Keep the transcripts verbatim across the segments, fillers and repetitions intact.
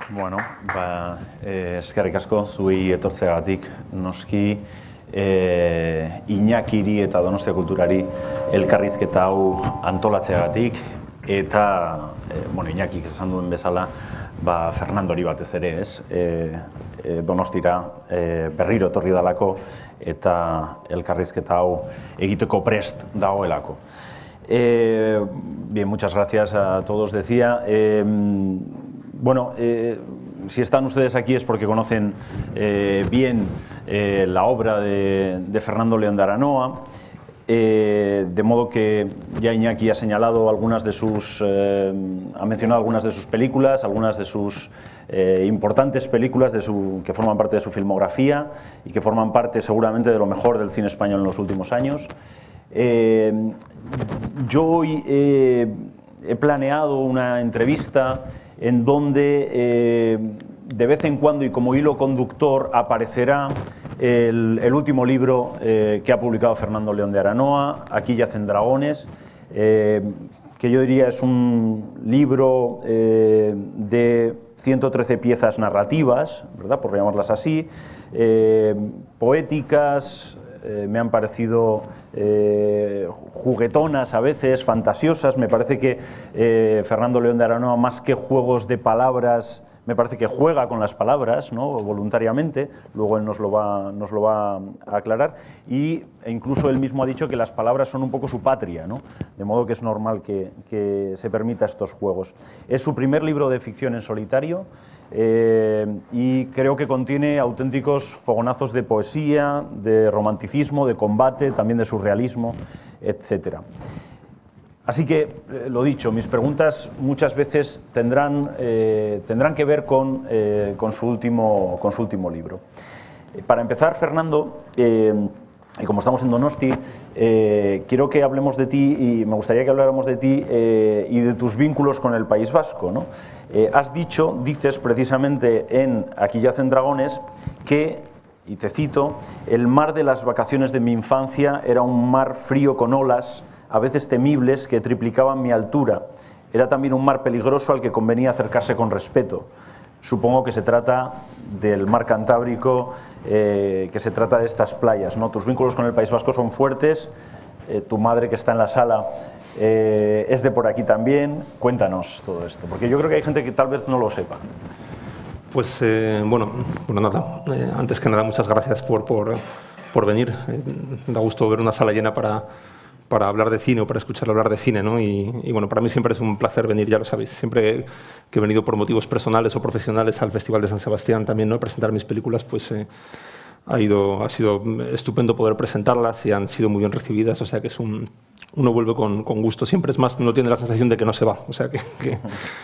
Bueno, ba, eh, eskerrik asko zuei etortzeagatik, noski eh, Iñakiri eta Donostia Kulturari elkarrizketa hau antolatzeagatik, eta eh, bueno, Iñakik esan duen bezala, ba, Fernandori batez ere, ez? Eh, eh, Donostira eh, berriro etorri dalako eta elkarrizketa hau egiteko prest dagoelako. Eh, bien, muchas gracias a todos, decía. Eh, bueno, eh, si están ustedes aquí es porque conocen eh, bien eh, la obra de, de Fernando León de Aranoa, eh, de modo que ya Iñaki ha señalado algunas de sus, eh, ha mencionado algunas de sus películas, algunas de sus eh, importantes películas de su, que forman parte de su filmografía y que forman parte seguramente de lo mejor del cine español en los últimos años. Eh, yo hoy eh, he planeado una entrevista en donde eh, de vez en cuando y como hilo conductor aparecerá el, el último libro eh, que ha publicado Fernando León de Aranoa, Aquí yacen dragones, eh, que yo diría es un libro eh, de ciento trece piezas narrativas, ¿verdad?, por llamarlas así, eh, poéticas. Eh, me han parecido eh, juguetonas a veces, fantasiosas. Me parece que eh, Fernando León de Aranoa, más que juegos de palabras, me parece que juega con las palabras, ¿no?, voluntariamente. Luego él nos lo va, nos lo va a aclarar. Y e incluso él mismo ha dicho que las palabras son un poco su patria, ¿no?, de modo que es normal que, que se permita estos juegos. Es su primer libro de ficción en solitario. Eh, y creo que contiene auténticos fogonazos de poesía, de romanticismo, de combate, también de surrealismo, etcétera. Así que, eh, lo dicho, mis preguntas muchas veces tendrán, eh, tendrán que ver con, eh, con, su último, con su último libro. Eh, para empezar, Fernando, eh, y como estamos en Donosti, eh, quiero que hablemos de ti, y me gustaría que habláramos de ti eh, y de tus vínculos con el País Vasco, ¿no? Eh, has dicho, dices precisamente en Aquí yacen dragones, que, y te cito, el mar de las vacaciones de mi infancia era un mar frío con olas, a veces temibles, que triplicaban mi altura. Era también un mar peligroso al que convenía acercarse con respeto. Supongo que se trata del mar Cantábrico, eh, que se trata de estas playas, ¿no? Tus vínculos con el País Vasco son fuertes, eh, tu madre, que está en la sala, eh, es de por aquí también. Cuéntanos todo esto, porque yo creo que hay gente que tal vez no lo sepa. Pues eh, bueno, bueno, nada, eh, antes que nada muchas gracias por, por, por venir. Eh, da gusto ver una sala llena para, para hablar de cine o para escuchar hablar de cine, ¿no? Y, y bueno, para mí siempre es un placer venir, ya lo sabéis. Siempre que he venido por motivos personales o profesionales al Festival de San Sebastián también, ¿no?, a presentar mis películas, pues eh, ha, ido, ha sido estupendo poder presentarlas y han sido muy bien recibidas, o sea que es un, uno vuelve con, con gusto. Siempre es más, uno tiene la sensación de que no se va, o sea que, que,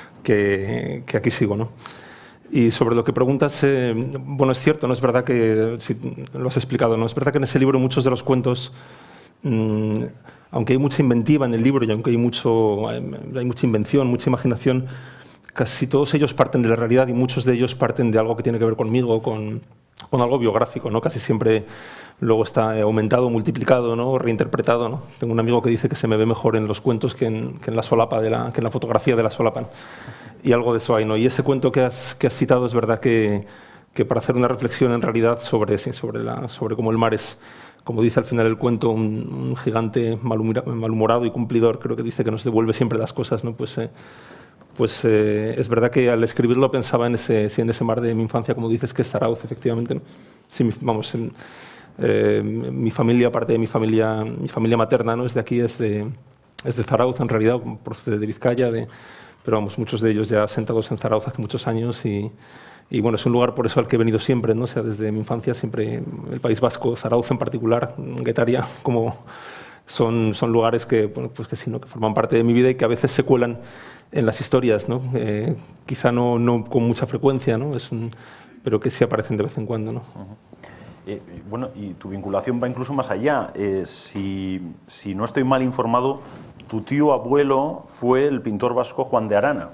que, que aquí sigo, ¿no? Y sobre lo que preguntas, eh, bueno, es cierto, ¿no? Es verdad que, si lo has explicado, ¿no? Es verdad que en ese libro muchos de los cuentos, mmm, aunque hay mucha inventiva en el libro y aunque hay, mucho, hay mucha invención, mucha imaginación, casi todos ellos parten de la realidad y muchos de ellos parten de algo que tiene que ver conmigo, con, con algo biográfico, ¿no? Casi siempre luego está aumentado, multiplicado, ¿no?, reinterpretado, ¿no? Tengo un amigo que dice que se me ve mejor en los cuentos que en, que en la solapa de la, que en la fotografía de la solapa. Y algo de eso hay, ¿no? Y ese cuento que has, que has citado es verdad que, que para hacer una reflexión en realidad sobre, sí, sobre, la, sobre cómo el mar es, como dice al final el cuento, un, un gigante malhumorado y cumplidor, creo que dice que nos devuelve siempre las cosas, ¿no? Pues, eh, pues eh, es verdad que al escribirlo pensaba en ese, sí, en ese mar de mi infancia, como dices, que es Zarauz, efectivamente, ¿no? Sí, mi, vamos, en, eh, mi familia, parte de mi familia, mi familia materna, ¿no?, es de aquí, es de, es de Zarauz, en realidad, procede de Vizcaya, de, pero vamos, muchos de ellos ya sentados en Zarauz hace muchos años y, y bueno, es un lugar por eso al que he venido siempre, ¿no? O sea, desde mi infancia siempre el País Vasco, Zarauz en particular, Guetaria, como son, son lugares que, bueno, pues que sí, ¿no?, que forman parte de mi vida y que a veces se cuelan en las historias, ¿no? Eh, quizá no, no con mucha frecuencia, ¿no? Es un, pero que sí aparecen de vez en cuando, ¿no? Uh-huh. eh, bueno, y tu vinculación va incluso más allá. Eh, si, si no estoy mal informado, tu tío abuelo fue el pintor vasco Juan de Arana.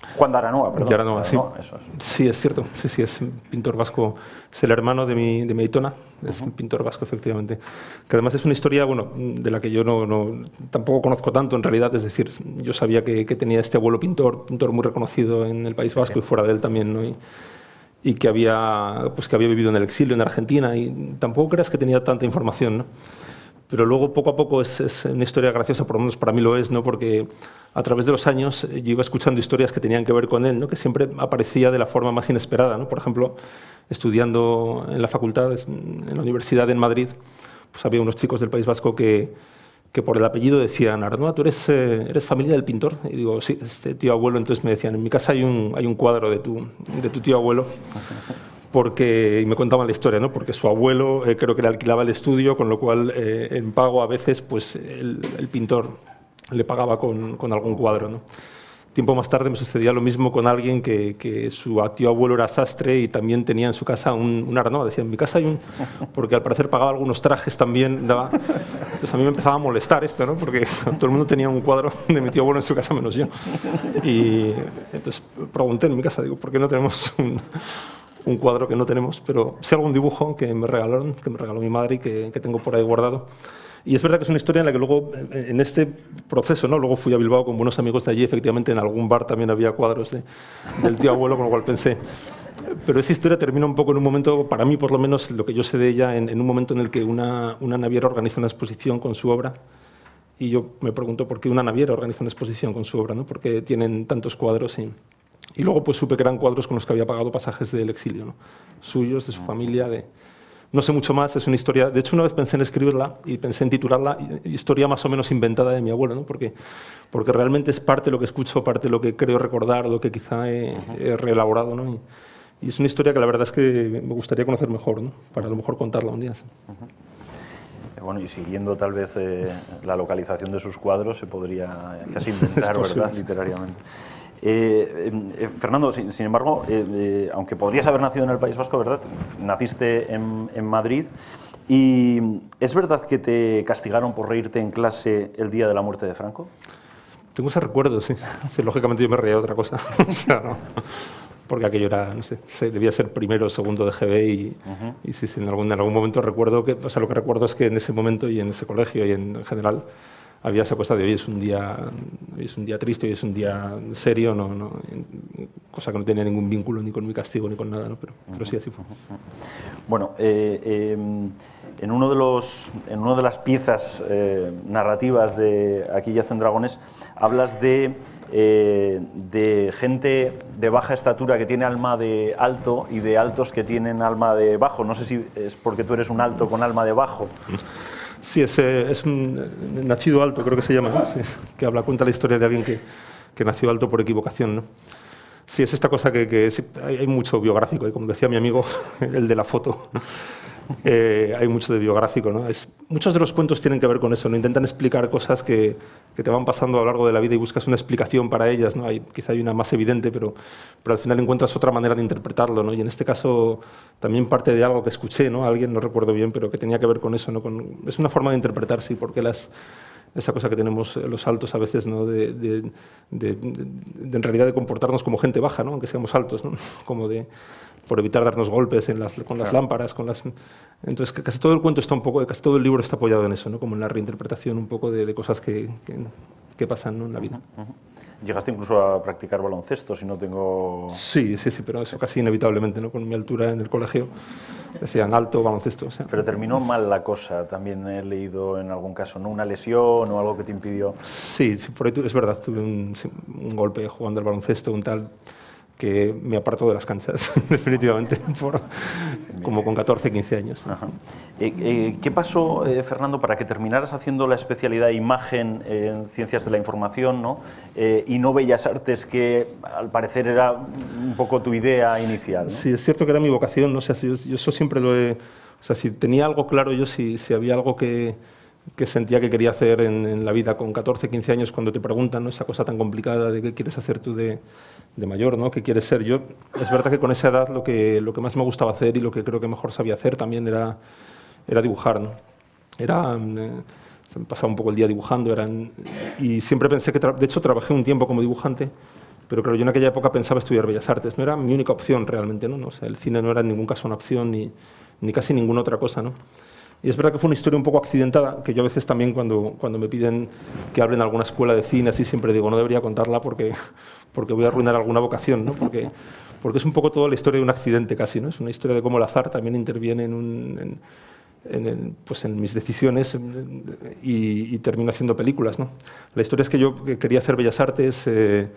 Juan de Aranoa, perdón. De Aranoa, sí. Aranoa, eso es. Sí, es cierto. Sí, sí, es un pintor vasco. Es el hermano de mi, de mi aitona. Es uh-huh. un pintor vasco, efectivamente. Que además es una historia, bueno, de la que yo no, no tampoco conozco tanto, en realidad. Es decir, yo sabía que, que tenía este abuelo pintor, pintor muy reconocido en el País Vasco sí. y fuera de él también, ¿no? Y, y que había, pues, que había vivido en el exilio en Argentina. Y tampoco creas que tenía tanta información, ¿no? Pero luego, poco a poco, es, es una historia graciosa, por lo menos para mí lo es, ¿no? Porque a través de los años yo iba escuchando historias que tenían que ver con él, ¿no? Que siempre aparecía de la forma más inesperada, ¿no? Por ejemplo, estudiando en la facultad, en la universidad en Madrid, pues había unos chicos del País Vasco que, que por el apellido decían, Aranoa, ¿tú eres, eh, eres familia del pintor? Y digo, sí, este tío abuelo. Entonces me decían, en mi casa hay un, hay un cuadro de tu, de tu tío abuelo. Porque, y me contaban la historia, ¿no? Porque su abuelo eh, creo que le alquilaba el estudio, con lo cual eh, en pago a veces pues, el, el pintor le pagaba con, con algún cuadro, ¿no? Tiempo más tarde me sucedía lo mismo con alguien que, que su tío abuelo era sastre y también tenía en su casa un, un Aranoa. Decía, en mi casa hay un... Porque al parecer pagaba algunos trajes también. Daba... Entonces a mí me empezaba a molestar esto, ¿no? Porque todo el mundo tenía un cuadro de mi tío abuelo en su casa menos yo. Y entonces pregunté en mi casa, digo, ¿por qué no tenemos un... un cuadro que no tenemos, pero sí algún dibujo que me regalaron, que me regaló mi madre y que, que tengo por ahí guardado. Y es verdad que es una historia en la que luego, en este proceso, ¿no? Luego fui a Bilbao con buenos amigos de allí, efectivamente en algún bar también había cuadros de, del tío abuelo, con lo cual pensé... Pero esa historia termina un poco en un momento, para mí por lo menos, lo que yo sé de ella, en, en un momento en el que una, una naviera organiza una exposición con su obra, y yo me pregunto por qué una naviera organiza una exposición con su obra, ¿no? Porque tienen tantos cuadros y... Y luego pues supe que eran cuadros con los que había pagado pasajes del exilio, ¿no? Suyos, de su familia, de... No sé mucho más, es una historia... De hecho, una vez pensé en escribirla y pensé en titularla Historia más o menos inventada de mi abuelo, ¿no? Porque, porque realmente es parte de lo que escucho, parte de lo que creo recordar, lo que quizá he, he reelaborado, ¿no? Y, y es una historia que la verdad es que me gustaría conocer mejor, ¿no? Para a lo mejor contarla un día. ¿Sí? Uh-huh. Bueno, y siguiendo tal vez eh, la localización de sus cuadros, se podría casi inventar, ¿verdad?, literariamente. Eh, eh, Fernando, sin, sin embargo, eh, eh, aunque podrías haber nacido en el País Vasco, ¿verdad?, naciste en, en Madrid, y ¿es verdad que te castigaron por reírte en clase el día de la muerte de Franco? Tengo ese recuerdo, sí. Sí, lógicamente yo me reía de otra cosa. O sea, no, porque aquello era, no sé, debía ser primero o segundo de G B y, uh-huh. y sí, sí, en algún, en algún momento recuerdo que, o sea, lo que recuerdo es que en ese momento y en ese colegio y en general había esa cosa de hoy es un día, hoy es un día triste, hoy es un día serio, no, no, cosa que no tenía ningún vínculo ni con mi castigo ni con nada, ¿no? pero, uh-huh. pero sí, así fue. Uh-huh. Bueno, eh, eh, en, uno de los, en una de las piezas eh, narrativas de Aquí yacen dragones, hablas de, eh, de gente de baja estatura que tiene alma de alto y de altos que tienen alma de bajo. No sé si es porque tú eres un alto con alma de bajo. Sí, es, es un nacido alto, creo que se llama, ¿no? Sí, que habla, cuenta la historia de alguien que, que nació alto por equivocación, ¿no? Sí, es esta cosa que, que es, hay, hay mucho biográfico, y como decía mi amigo, el de la foto, eh, hay mucho de biográfico, ¿no? Es, muchos de los cuentos tienen que ver con eso, ¿no? Intentan explicar cosas que, que te van pasando a lo largo de la vida y buscas una explicación para ellas, ¿no? Hay, quizá hay una más evidente, pero, pero al final encuentras otra manera de interpretarlo, ¿no? Y en este caso también parte de algo que escuché, ¿no? Alguien, no recuerdo bien, pero que tenía que ver con eso, ¿no? Con, es una forma de interpretar, sí, porque las... esa cosa que tenemos los altos a veces, ¿no? de, de, de, de, de en realidad de comportarnos como gente baja, ¿no? Aunque seamos altos, ¿no? Como de, por evitar darnos golpes en las, con las claro. lámparas, con las... Entonces casi todo el cuento está un poco, casi todo el libro está apoyado en eso, ¿no? Como en la reinterpretación un poco de, de cosas que, que, que pasan, ¿no? En la vida. Uh-huh, uh-huh. ¿Llegaste incluso a practicar baloncesto, si no tengo...? Sí, sí, sí, pero eso casi inevitablemente, ¿no? Con mi altura en el colegio decían alto, baloncesto. O sea. Pero terminó mal la cosa, también he leído en algún caso, ¿no? Una lesión o algo que te impidió... Sí, sí, por ahí es verdad, tuve un, un golpe jugando al baloncesto, un tal... que me apartó de las canchas, definitivamente, por, como con catorce, quince años. Ajá. Eh, eh, ¿Qué pasó, eh, Fernando, para que terminaras haciendo la especialidad de imagen en Ciencias de la Información, ¿no? eh, y no Bellas Artes, que al parecer era un poco tu idea inicial, ¿no? Sí, es cierto que era mi vocación, ¿no? O sea, yo, yo eso siempre lo he... O sea, si tenía algo claro yo, si, si había algo que... que sentía que quería hacer en, en la vida con catorce, quince años, cuando te preguntan, ¿no? Esa cosa tan complicada de qué quieres hacer tú de, de mayor, ¿no? ¿Qué quieres ser? Yo, es verdad que con esa edad lo que, lo que más me gustaba hacer y lo que creo que mejor sabía hacer también era, era dibujar, ¿no? Era, eh, se me pasaba un poco el día dibujando, eran, y siempre pensé que, de hecho, trabajé un tiempo como dibujante, pero claro, yo en aquella época pensaba estudiar Bellas Artes, no era mi única opción realmente, ¿no? O sea, el cine no era en ningún caso una opción ni, ni casi ninguna otra cosa, ¿no? Y es verdad que fue una historia un poco accidentada, que yo a veces también cuando, cuando me piden que hable en alguna escuela de cine, así siempre digo, no debería contarla porque, porque voy a arruinar alguna vocación, ¿no? Porque, porque es un poco toda la historia de un accidente casi, ¿no? Es una historia de cómo el azar también interviene en, un, en, en, en, pues en mis decisiones y, y termino haciendo películas, ¿no? La historia es que yo quería hacer Bellas Artes, eh,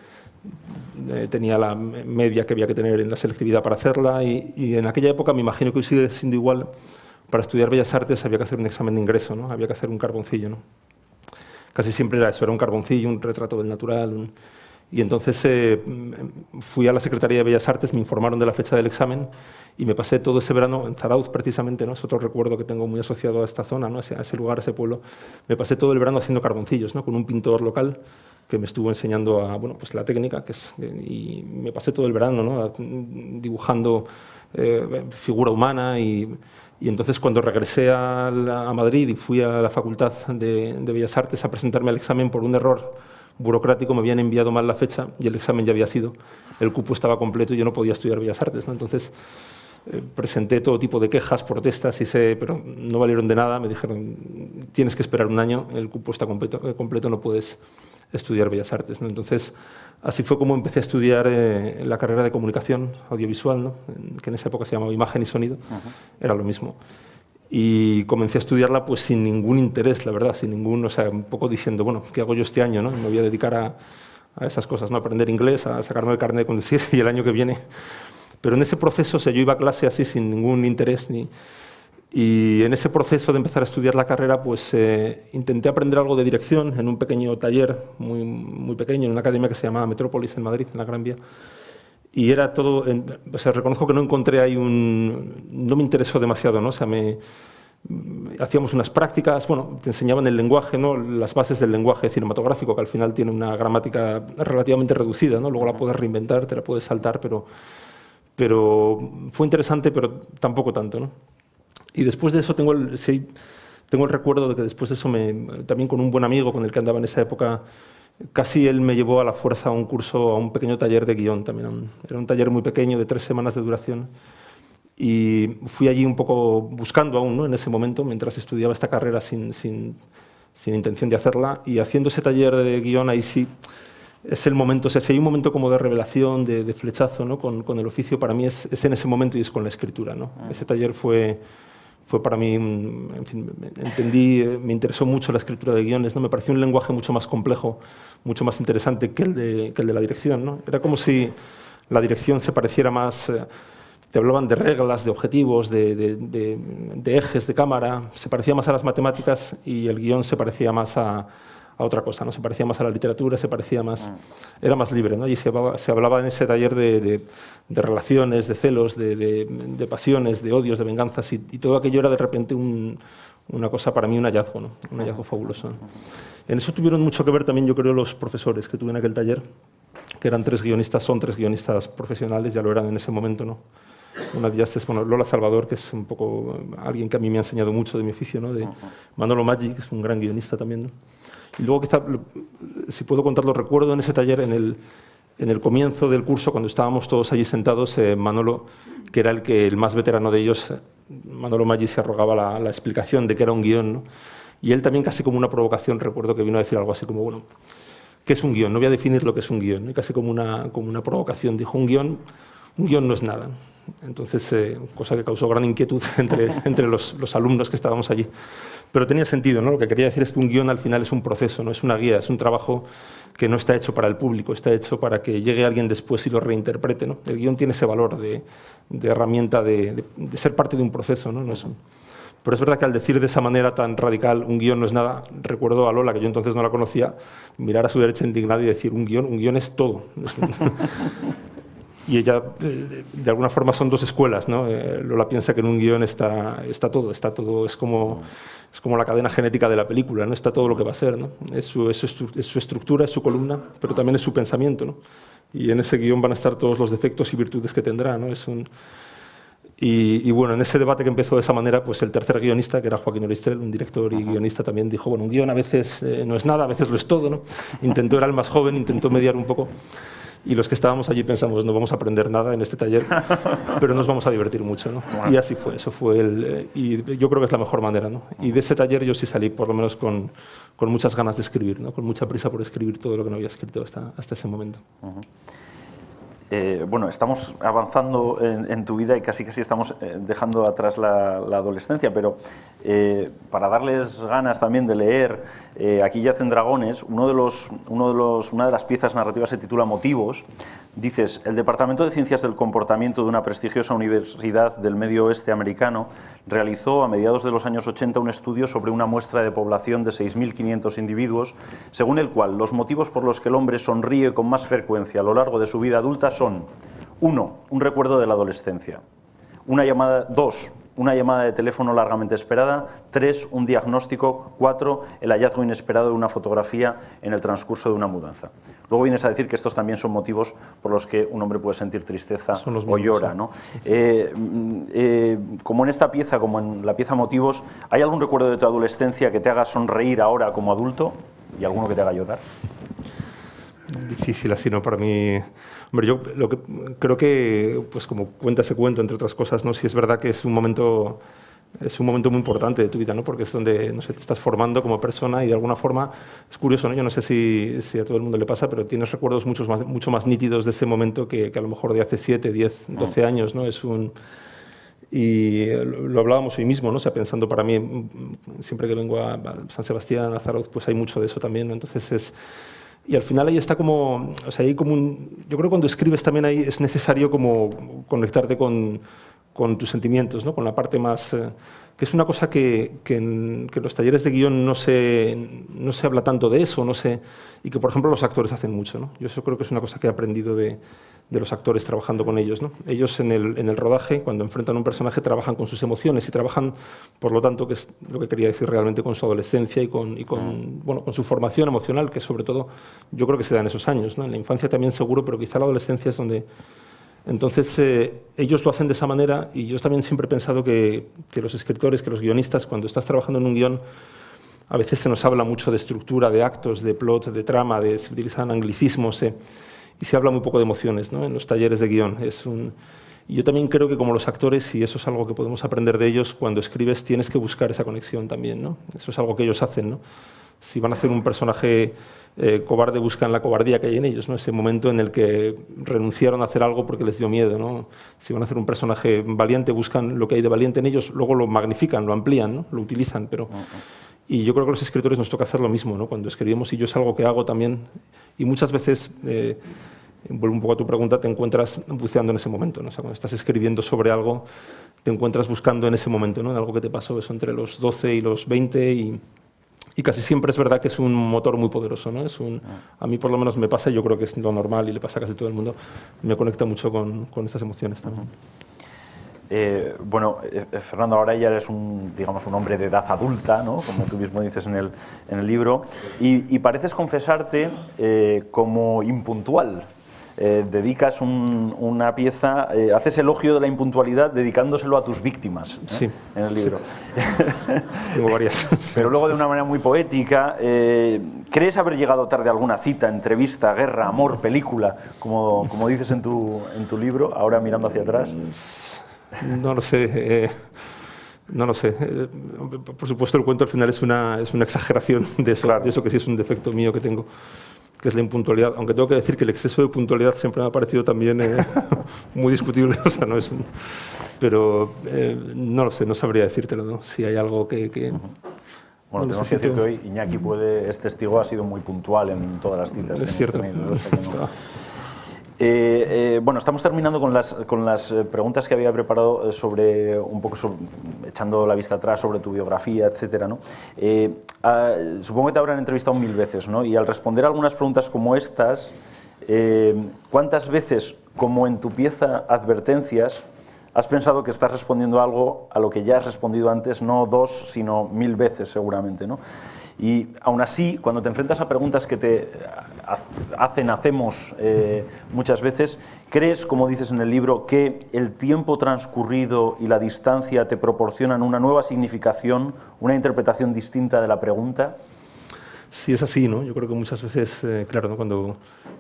eh, tenía la media que había que tener en la selectividad para hacerla y, y en aquella época, me imagino que hoy sigue siendo igual, para estudiar Bellas Artes había que hacer un examen de ingreso, ¿no? Había que hacer un carboncillo, ¿no? Casi siempre era eso, era un carboncillo, un retrato del natural. Un... Y entonces eh, fui a la Secretaría de Bellas Artes, me informaron de la fecha del examen y me pasé todo ese verano en Zarauz, precisamente, ¿no? Es otro recuerdo que tengo muy asociado a esta zona, ¿no? A ese lugar, a ese pueblo. Me pasé todo el verano haciendo carboncillos, ¿no? Con un pintor local que me estuvo enseñando a, bueno, pues la técnica, que es, y me pasé todo el verano, ¿no? Dibujando eh, figura humana y... Y entonces cuando regresé a, la, a Madrid y fui a la Facultad de, de Bellas Artes a presentarme al examen por un error burocrático, me habían enviado mal la fecha y el examen ya había sido. El cupo estaba completo y yo no podía estudiar Bellas Artes, ¿no? Entonces eh, presenté todo tipo de quejas, protestas, hice, pero no valieron de nada. Me dijeron, tienes que esperar un año, el cupo está completo, completo no puedes estudiar Bellas Artes, ¿no? Entonces, así fue como empecé a estudiar eh, la carrera de comunicación audiovisual, ¿no? Que en esa época se llamaba imagen y sonido, uh-huh. Era lo mismo. Y comencé a estudiarla pues sin ningún interés, la verdad, sin ningún, o sea, un poco diciendo, bueno, ¿qué hago yo este año, no? Me voy a dedicar a, a esas cosas, ¿no? A aprender inglés, a sacarme el carnet de conducir y el año que viene. Pero en ese proceso, o sea, yo iba a clase así sin ningún interés ni... Y en ese proceso de empezar a estudiar la carrera, pues eh, intenté aprender algo de dirección en un pequeño taller, muy, muy pequeño, en una academia que se llamaba Metrópolis, en la Gran Vía, en la Gran Vía. Y era todo, en, o sea, reconozco que no encontré ahí un... no me interesó demasiado, ¿no? O sea, me, hacíamos unas prácticas, bueno, te enseñaban el lenguaje, ¿no? Las bases del lenguaje cinematográfico, que al final tiene una gramática relativamente reducida, ¿no? Luego la puedes reinventar, te la puedes saltar, pero, pero fue interesante, pero tampoco tanto, ¿no? Y después de eso tengo el, sí, tengo el recuerdo de que después de eso, me, también con un buen amigo con el que andaba en esa época, casi él me llevó a la fuerza a un curso, a un pequeño taller de guión también. Un, era un taller muy pequeño, de tres semanas de duración. Y fui allí un poco buscando aún, ¿no? En ese momento, mientras estudiaba esta carrera sin, sin, sin intención de hacerla. Y haciendo ese taller de guión, ahí sí es el momento, o sea, si hay un momento como de revelación, de, de flechazo, ¿no? con, con el oficio, para mí es, es en ese momento y es con la escritura, ¿no? Uh-huh. Ese taller fue... Fue para mí, en fin, entendí, me interesó mucho la escritura de guiones, ¿no? Me pareció un lenguaje mucho más complejo, mucho más interesante que el de, que el de la dirección, ¿no? Era como si la dirección se pareciera más, eh, te hablaban de reglas, de objetivos, de, de, de, de ejes de cámara, se parecía más a las matemáticas y el guión se parecía más a, a otra cosa, ¿no? Se parecía más a la literatura, se parecía más, era más libre, ¿no? Y se hablaba, se hablaba en ese taller de, de, de relaciones, de celos, de, de, de pasiones, de odios, de venganzas, y, y todo aquello era de repente un, una cosa, para mí, un hallazgo, ¿no? Un hallazgo fabuloso, ¿no? En eso tuvieron mucho que ver también, yo creo, los profesores que tuve en aquel taller, que eran tres guionistas, son tres guionistas profesionales, ya lo eran en ese momento, ¿no? Una de ellas es, bueno, Lola Salvador, que es un poco alguien que a mí me ha enseñado mucho de mi oficio, ¿no? De Manolo Maggi, que es un gran guionista también, ¿no? Y luego, quizá, si puedo contarlo, recuerdo en ese taller, en el, en el comienzo del curso, cuando estábamos todos allí sentados, eh, Manolo, que era el, que, el más veterano de ellos, Manolo Maggi se arrogaba la, la explicación de que era un guión, ¿no? Y él también, casi como una provocación, recuerdo que vino a decir algo así como, bueno, ¿qué es un guión? No voy a definir lo que es un guión, ¿no? Y casi como una, como una provocación, dijo, un guión, un guión no es nada. Entonces, eh, cosa que causó gran inquietud entre, entre los, los alumnos que estábamos allí. Pero tenía sentido, ¿no? Lo que quería decir es que un guión al final es un proceso, no es una guía, es un trabajo que no está hecho para el público, está hecho para que llegue alguien después y lo reinterprete, ¿no? El guión tiene ese valor de, de herramienta, de, de, de ser parte de un proceso, ¿no? No es un... Pero es verdad que al decir de esa manera tan radical, un guión no es nada, recuerdo a Lola, que yo entonces no la conocía, mirar a su derecha indignada y decir, un guión, un guión es todo. Y ella, de, de alguna forma, son dos escuelas, ¿no? Eh, Lola piensa que en un guión está, está todo, está todo, es como, es como la cadena genética de la película, ¿no? Está todo lo que va a ser, ¿no? Es su, es su, es su estructura, es su columna, pero también es su pensamiento, ¿no? Y en ese guión van a estar todos los defectos y virtudes que tendrá, ¿no? Es un... Y, y bueno, en ese debate que empezó de esa manera, pues el tercer guionista, que era Joaquín Oristrel, un director y Ajá. guionista, también dijo, bueno, un guión a veces eh, no es nada, a veces lo es todo, ¿no? Intentó, era el más joven, intentó mediar un poco. y los que estábamos allí pensamos, no vamos a aprender nada en este taller, pero nos vamos a divertir mucho, ¿no? Y así fue, eso fue el... Y yo creo que es la mejor manera, ¿no? Y de ese taller yo sí salí, por lo menos, con, con muchas ganas de escribir, ¿no? Con mucha prisa por escribir todo lo que no había escrito hasta, hasta ese momento. Uh-huh. Eh, bueno, estamos avanzando en, en tu vida y casi casi estamos eh, dejando atrás la, la adolescencia, pero eh, para darles ganas también de leer, eh, Aquí yacen dragones, uno de los, uno de los, una de las piezas narrativas se titula Motivos. Dices, el Departamento de Ciencias del Comportamiento de una prestigiosa universidad del medio oeste americano realizó a mediados de los años ochenta un estudio sobre una muestra de población de seis mil quinientos individuos, según el cual los motivos por los que el hombre sonríe con más frecuencia a lo largo de su vida adulta son: uno, un recuerdo de la adolescencia; una llamada, dos, una llamada de teléfono largamente esperada; tres, un diagnóstico; cuatro, el hallazgo inesperado de una fotografía en el transcurso de una mudanza. Luego vienes a decir que estos también son motivos por los que un hombre puede sentir tristeza o mismos, llora, ¿no? Eh, eh, como en esta pieza, como en la pieza Motivos, ¿hay algún recuerdo de tu adolescencia que te haga sonreír ahora como adulto y alguno que te haga llorar? Difícil así, ¿no? Para mí... Hombre, yo lo que, creo que, pues como cuenta ese cuento, entre otras cosas, ¿no? Sí es verdad que es un momento... Es un momento muy importante de tu vida, ¿no? Porque es donde, no sé, te estás formando como persona y de alguna forma es curioso, ¿no? Yo no sé si, si a todo el mundo le pasa, pero tienes recuerdos muchos más, mucho más nítidos de ese momento que, que a lo mejor de hace siete, diez, doce años, ¿no? Es un... Y lo hablábamos hoy mismo, ¿no? O sea, pensando para mí, siempre que vengo a San Sebastián, a Zarauz, pues hay mucho de eso también, ¿no? Entonces es... Y al final ahí está como... O sea, hay como un... Yo creo que cuando escribes también ahí es necesario como conectarte con... con tus sentimientos, ¿no? Con la parte más... Eh, que es una cosa que, que, en, que en los talleres de guión no se, no se habla tanto de eso, no se, y que, por ejemplo, los actores hacen mucho, ¿no? Yo eso creo que es una cosa que he aprendido de, de los actores trabajando con ellos, ¿no? Ellos en el, en el rodaje, cuando enfrentan a un personaje, trabajan con sus emociones y trabajan, por lo tanto, que es lo que quería decir realmente, con su adolescencia y con, y con, bueno, con su formación emocional, que sobre todo yo creo que se da en esos años, ¿no? En la infancia también seguro, pero quizá la adolescencia es donde... Entonces, eh, ellos lo hacen de esa manera y yo también siempre he pensado que, que los escritores, que los guionistas, cuando estás trabajando en un guión, a veces se nos habla mucho de estructura, de actos, de plot, de trama, de, se utilizan anglicismos eh, y se habla muy poco de emociones, ¿no? En los talleres de guión. Es un, y yo también creo que como los actores, y eso es algo que podemos aprender de ellos, cuando escribes tienes que buscar esa conexión también, ¿no? Eso es algo que ellos hacen, ¿no? Si van a hacer un personaje eh, cobarde, buscan la cobardía que hay en ellos, ¿no? Ese momento en el que renunciaron a hacer algo porque les dio miedo, ¿no? Si van a hacer un personaje valiente, buscan lo que hay de valiente en ellos, luego lo magnifican, lo amplían, ¿no? Lo utilizan, pero... Y yo creo que a los escritores nos toca hacer lo mismo, ¿no? Cuando escribimos, y yo es algo que hago también, y muchas veces, eh, vuelvo un poco a tu pregunta, te encuentras buceando en ese momento, ¿no? O sea, cuando estás escribiendo sobre algo, te encuentras buscando en ese momento, ¿no? De algo que te pasó, eso entre los doce y los veinte, y... Y casi siempre es verdad que es un motor muy poderoso, ¿no? Es un, a mí por lo menos me pasa, y yo creo que es lo normal y le pasa a casi todo el mundo, me conecta mucho con, con estas emociones también. Eh, bueno, eh, Fernando, ahora ya eres un, digamos, un hombre de edad adulta, ¿no? Como tú mismo dices en el, en el libro, y, y pareces confesarte eh, como impuntual. Eh, dedicas un, una pieza, eh, haces elogio de la impuntualidad dedicándoselo a tus víctimas, ¿eh? Sí, en el libro. Sí. Tengo varias. Pero luego de una manera muy poética. Eh, ¿Crees haber llegado tarde a alguna cita, entrevista, guerra, amor, película, como, como dices en tu, en tu libro, ahora mirando hacia atrás? No lo sé. Eh, no lo sé. Eh, por supuesto, el cuento al final es una, es una exageración de eso, claro. De eso que sí es un defecto mío que tengo, que es la impuntualidad, aunque tengo que decir que el exceso de puntualidad siempre me ha parecido también eh, muy discutible, o sea, no es un, pero eh, no lo sé, no sabría decírtelo, ¿no? Si hay algo que... que uh-huh. Bueno, no tenemos que decir que hoy Iñaki puede, es testigo, ha sido muy puntual en todas las citas. Es cierto. Tenido, o sea que no. Eh, eh, bueno, estamos terminando con las, con las preguntas que había preparado sobre, un poco sobre, echando la vista atrás sobre tu biografía, etcétera, ¿no? Eh, a, supongo que te habrán entrevistado mil veces, ¿no? Y al responder algunas preguntas como estas, eh, ¿cuántas veces, como en tu pieza Advertencias, has pensado que estás respondiendo algo a lo que ya has respondido antes, no dos, sino mil veces seguramente, ¿no? Y aún así, cuando te enfrentas a preguntas que te hacen, hacemos eh, muchas veces, ¿crees, como dices en el libro, que el tiempo transcurrido y la distancia te proporcionan una nueva significación, una interpretación distinta de la pregunta? Sí, es así, ¿no? Yo creo que muchas veces, eh, claro, ¿no? cuando,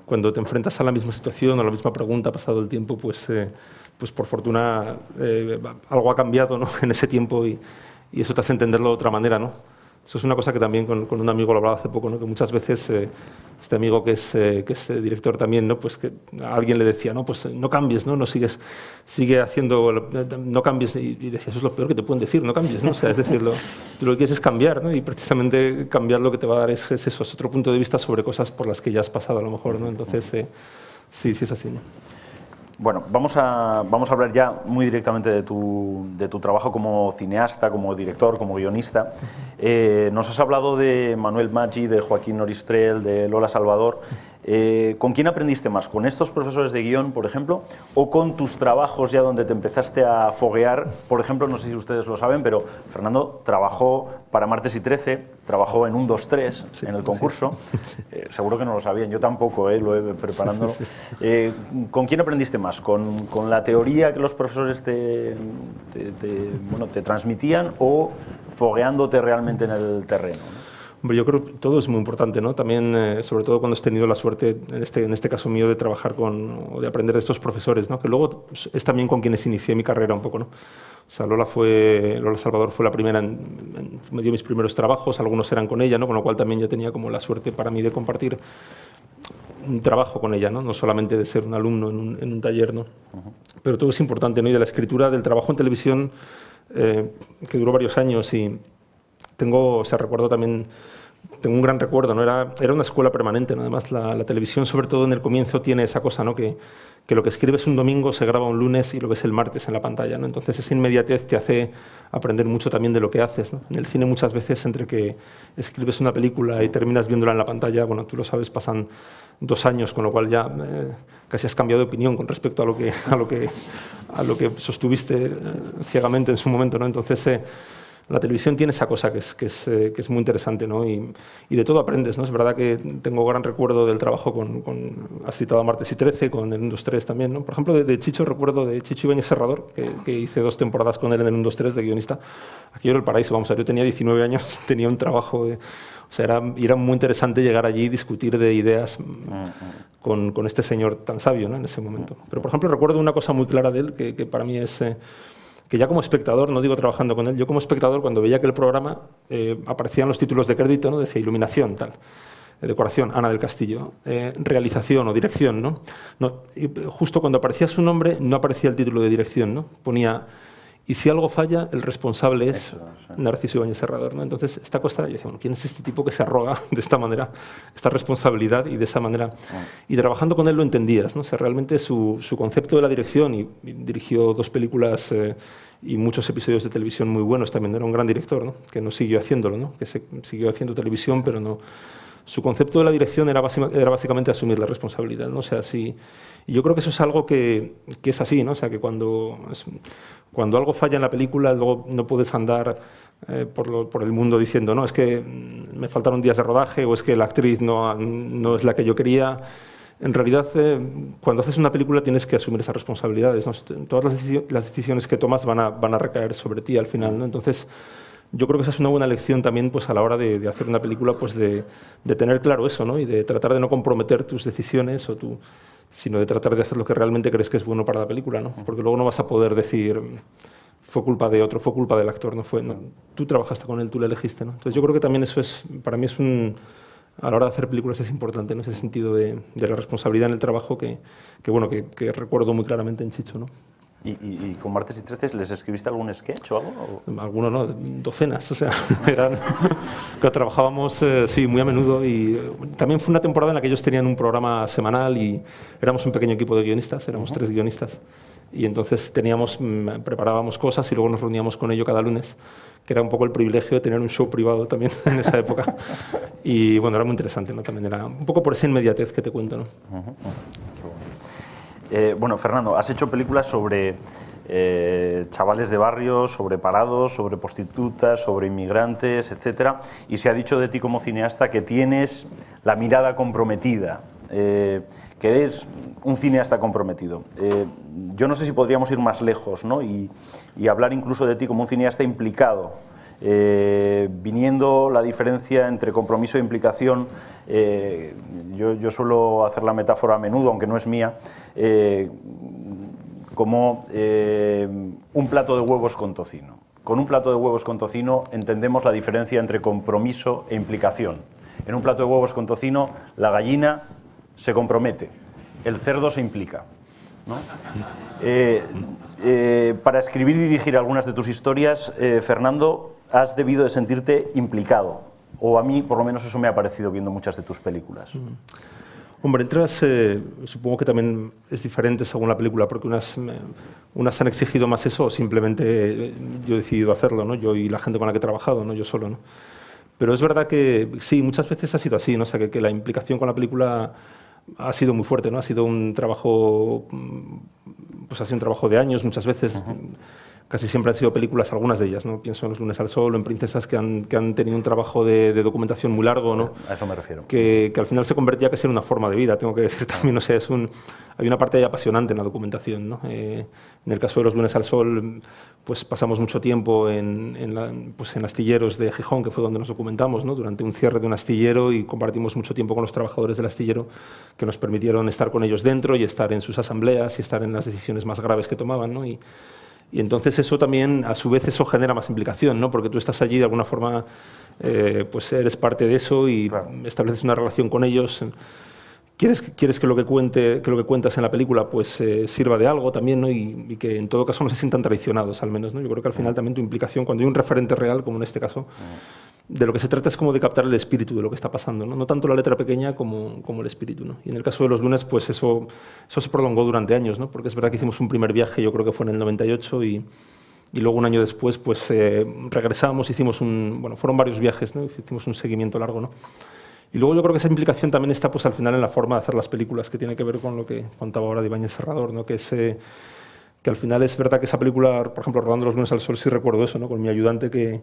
cuando te enfrentas a la misma situación o a la misma pregunta pasado el tiempo, pues, eh, pues por fortuna eh, algo ha cambiado, ¿no? En ese tiempo y, y eso te hace entenderlo de otra manera, ¿no? Eso es una cosa que también con, con un amigo lo hablaba hace poco, ¿no? Que muchas veces eh, este amigo que es, eh, que es director también, ¿no? Pues que a alguien le decía, no, pues no cambies, no, no sigues, sigue haciendo, no cambies, y, y decía, eso es lo peor que te pueden decir, no cambies, ¿no? O sea, es decir, lo, tú lo que quieres es cambiar, ¿no? Y precisamente cambiar lo que te va a dar es, es eso, es otro punto de vista sobre cosas por las que ya has pasado a lo mejor, ¿no? Entonces, eh, sí, sí es así, ¿no? Bueno, vamos a, vamos a hablar ya muy directamente de tu, de tu trabajo como cineasta, como director, como guionista. Eh, nos has hablado de Manuel Maggi, de Joaquín Noristrel, de Lola Salvador. Eh, ¿Con quién aprendiste más? ¿Con estos profesores de guión, por ejemplo? ¿O con tus trabajos ya donde te empezaste a foguear? Por ejemplo, no sé si ustedes lo saben, pero Fernando trabajó para Martes y Trece, trabajó en un, dos, tres, sí, en el concurso. Sí. Eh, seguro que no lo sabían, yo tampoco, eh, lo he preparándolo. Eh, ¿Con quién aprendiste más? ¿Con, con la teoría que los profesores te, te, te, bueno, te transmitían o fogueándote realmente en el terreno, ¿no? Hombre, yo creo que todo es muy importante, ¿no? También, eh, sobre todo cuando has tenido la suerte, en este, en este caso mío, de trabajar con, o de aprender de estos profesores, ¿no? Que luego es también con quienes inicié mi carrera un poco, ¿no? O sea, Lola, fue, Lola Salvador fue la primera, en, en, me dio mis primeros trabajos, algunos eran con ella, ¿no? Con lo cual también ya tenía como la suerte para mí de compartir un trabajo con ella, ¿no? No solamente de ser un alumno en un, en un taller, ¿no? Uh-huh. Pero todo es importante, ¿no? Y de la escritura, del trabajo en televisión, eh, que duró varios años y tengo, o sea, recuerdo también, tengo un gran recuerdo, ¿no? Era, era una escuela permanente, ¿no? Además, la, la televisión, sobre todo en el comienzo, tiene esa cosa, ¿no? Que, que lo que escribes un domingo se graba un lunes y lo ves el martes en la pantalla, ¿no? Entonces, esa inmediatez te hace aprender mucho también de lo que haces, ¿no? En el cine muchas veces, entre que escribes una película y terminas viéndola en la pantalla, bueno, tú lo sabes, pasan dos años, con lo cual ya eh, casi has cambiado de opinión con respecto a lo que, a lo que, a lo que sostuviste eh, ciegamente en su momento, ¿no? Entonces, eh, la televisión tiene esa cosa que es, que es, eh, que es muy interesante, ¿no? Y, y de todo aprendes, ¿no? Es verdad que tengo gran recuerdo del trabajo con, con has citado a Martes y Trece, con el uno dos tres también, ¿no? Por ejemplo, de, de Chicho, recuerdo de Chicho Ibáñez Serrador, que, que hice dos temporadas con él en el uno dos tres de guionista. Aquello era el paraíso, vamos a ver, yo tenía diecinueve años, tenía un trabajo de... O sea, era, era muy interesante llegar allí y discutir de ideas con, con este señor tan sabio, ¿no? En ese momento. Pero, por ejemplo, recuerdo una cosa muy clara de él, que, que para mí es... Eh, que ya como espectador, no digo trabajando con él, yo como espectador, cuando veía que el programa eh, aparecían los títulos de crédito, ¿no? Decía iluminación, tal, eh, decoración, Ana del Castillo, eh, realización o dirección, ¿no? No, y justo cuando aparecía su nombre no aparecía el título de dirección, ¿no? Ponía, y si algo falla, el responsable es Eso, sí. Narciso Ibáñez Serrador, ¿no? Entonces, esta cosa, yo decía, bueno, ¿quién es este tipo que se arroga de esta manera, esta responsabilidad y de esa manera? Y trabajando con él lo entendías, ¿no? O sea, realmente su, su concepto de la dirección, y, y dirigió dos películas eh, y muchos episodios de televisión muy buenos también, era un gran director, ¿no? Que no siguió haciéndolo, ¿no? Que se, siguió haciendo televisión, pero no... Su concepto de la dirección era, era básicamente asumir la responsabilidad, ¿no? O sea, sí, y yo creo que eso es algo que, que es así, ¿no? O sea, que cuando... Es, Cuando algo falla en la película, luego no puedes andar eh, por, lo, por el mundo diciendo, no, es que me faltaron días de rodaje o es que la actriz no, no es la que yo quería. En realidad, eh, cuando haces una película tienes que asumir esas responsabilidades, ¿no? Todas las, las decisiones que tomas van a, van a recaer sobre ti al final, ¿no? Entonces, yo creo que esa es una buena lección también pues, a la hora de, de hacer una película, pues, de, de tener claro eso, ¿no? Y de tratar de no comprometer tus decisiones o tu... sino de tratar de hacer lo que realmente crees que es bueno para la película, ¿no? Porque luego no vas a poder decir fue culpa de otro, fue culpa del actor, no fue, no, tú trabajaste con él, tú le elegiste, ¿no? Entonces yo creo que también eso es, para mí es un, a la hora de hacer películas es importante, ¿no? Ese sentido de, de la responsabilidad en el trabajo que, que bueno, que, que recuerdo muy claramente en Chicho, ¿no? ¿Y, y, y con Martes y Trece les escribiste algún sketch o algo? O? Alguno no, docenas, o sea, eran que trabajábamos eh, sí, muy a menudo y eh, también fue una temporada en la que ellos tenían un programa semanal y éramos un pequeño equipo de guionistas, éramos uh-huh. tres guionistas y entonces teníamos, mmm, preparábamos cosas y luego nos reuníamos con ellos cada lunes, que era un poco el privilegio de tener un show privado también en esa época y bueno, era muy interesante, ¿no? También era un poco por esa inmediatez que te cuento, ¿no? Uh-huh. Qué bueno. Eh, bueno, Fernando, has hecho películas sobre eh, chavales de barrio, sobre parados, sobre prostitutas, sobre inmigrantes, etcétera. Y se ha dicho de ti como cineasta que tienes la mirada comprometida, eh, que eres un cineasta comprometido. Eh, yo no sé si podríamos ir más lejos, ¿no? y, y hablar incluso de ti como un cineasta implicado Eh, viniendo la diferencia entre compromiso e implicación, eh, yo, yo suelo hacer la metáfora a menudo, aunque no es mía, eh, como eh, un plato de huevos con tocino. Con un plato de huevos con tocino entendemos la diferencia entre compromiso e implicación. En un plato de huevos con tocino, la gallina se compromete, el cerdo se implica, ¿no? Eh, eh, para escribir y dirigir algunas de tus historias, eh, Fernando, has debido de sentirte implicado, o a mí por lo menos eso me ha parecido viendo muchas de tus películas. Mm. Hombre, entras, eh, supongo que también es diferente según la película, porque unas, unas han exigido más eso, o simplemente eh, yo he decidido hacerlo, ¿no? Yo y la gente con la que he trabajado, no yo solo, ¿no? Pero es verdad que sí, muchas veces ha sido así, ¿no? O sea, que, que la implicación con la película ha sido muy fuerte, ¿no? Ha sido un trabajo, pues ha sido un trabajo de años muchas veces. Uh-huh. Casi siempre han sido películas, algunas de ellas, ¿no? Pienso en Los lunes al sol o en Princesas, que han, que han tenido un trabajo de, de documentación muy largo, ¿no? A eso me refiero. Que, que al final se convertía casi en una forma de vida, tengo que decir también, o sea, es un, hay una parte ahí apasionante en la documentación, ¿no? Eh, en el caso de Los lunes al sol, pues pasamos mucho tiempo en, en, la, pues en astilleros de Gijón, que fue donde nos documentamos, ¿no? Durante un cierre de un astillero, y compartimos mucho tiempo con los trabajadores del astillero, que nos permitieron estar con ellos dentro y estar en sus asambleas y estar en las decisiones más graves que tomaban, ¿no? Y, Y entonces eso también, a su vez, eso genera más implicación, ¿no? Porque tú estás allí, de alguna forma, eh, pues eres parte de eso y claro, estableces una relación con ellos. Quieres, quieres que, lo que, cuente, que lo que cuentas en la película pues, eh, sirva de algo también, ¿no? Y, y que en todo caso no se sientan traicionados, al menos, ¿no? Yo creo que al final también tu implicación, cuando hay un referente real, como en este caso, de lo que se trata es como de captar el espíritu de lo que está pasando, ¿no? No tanto la letra pequeña como, como el espíritu, ¿no? Y en el caso de Los lunes, pues eso, eso se prolongó durante años, ¿no? Porque es verdad que hicimos un primer viaje, yo creo que fue en el noventa y ocho, y, y luego un año después pues eh, regresamos, hicimos un, bueno, fueron varios viajes, ¿no? Hicimos un seguimiento largo, ¿no? Y luego yo creo que esa implicación también está pues al final en la forma de hacer las películas, que tiene que ver con lo que contaba ahora de Ibáñez Serrador, ¿no? Que es, eh, que al final es verdad que esa película, por ejemplo, Rodando los lunes al sol, sí recuerdo eso, ¿no? Con mi ayudante, que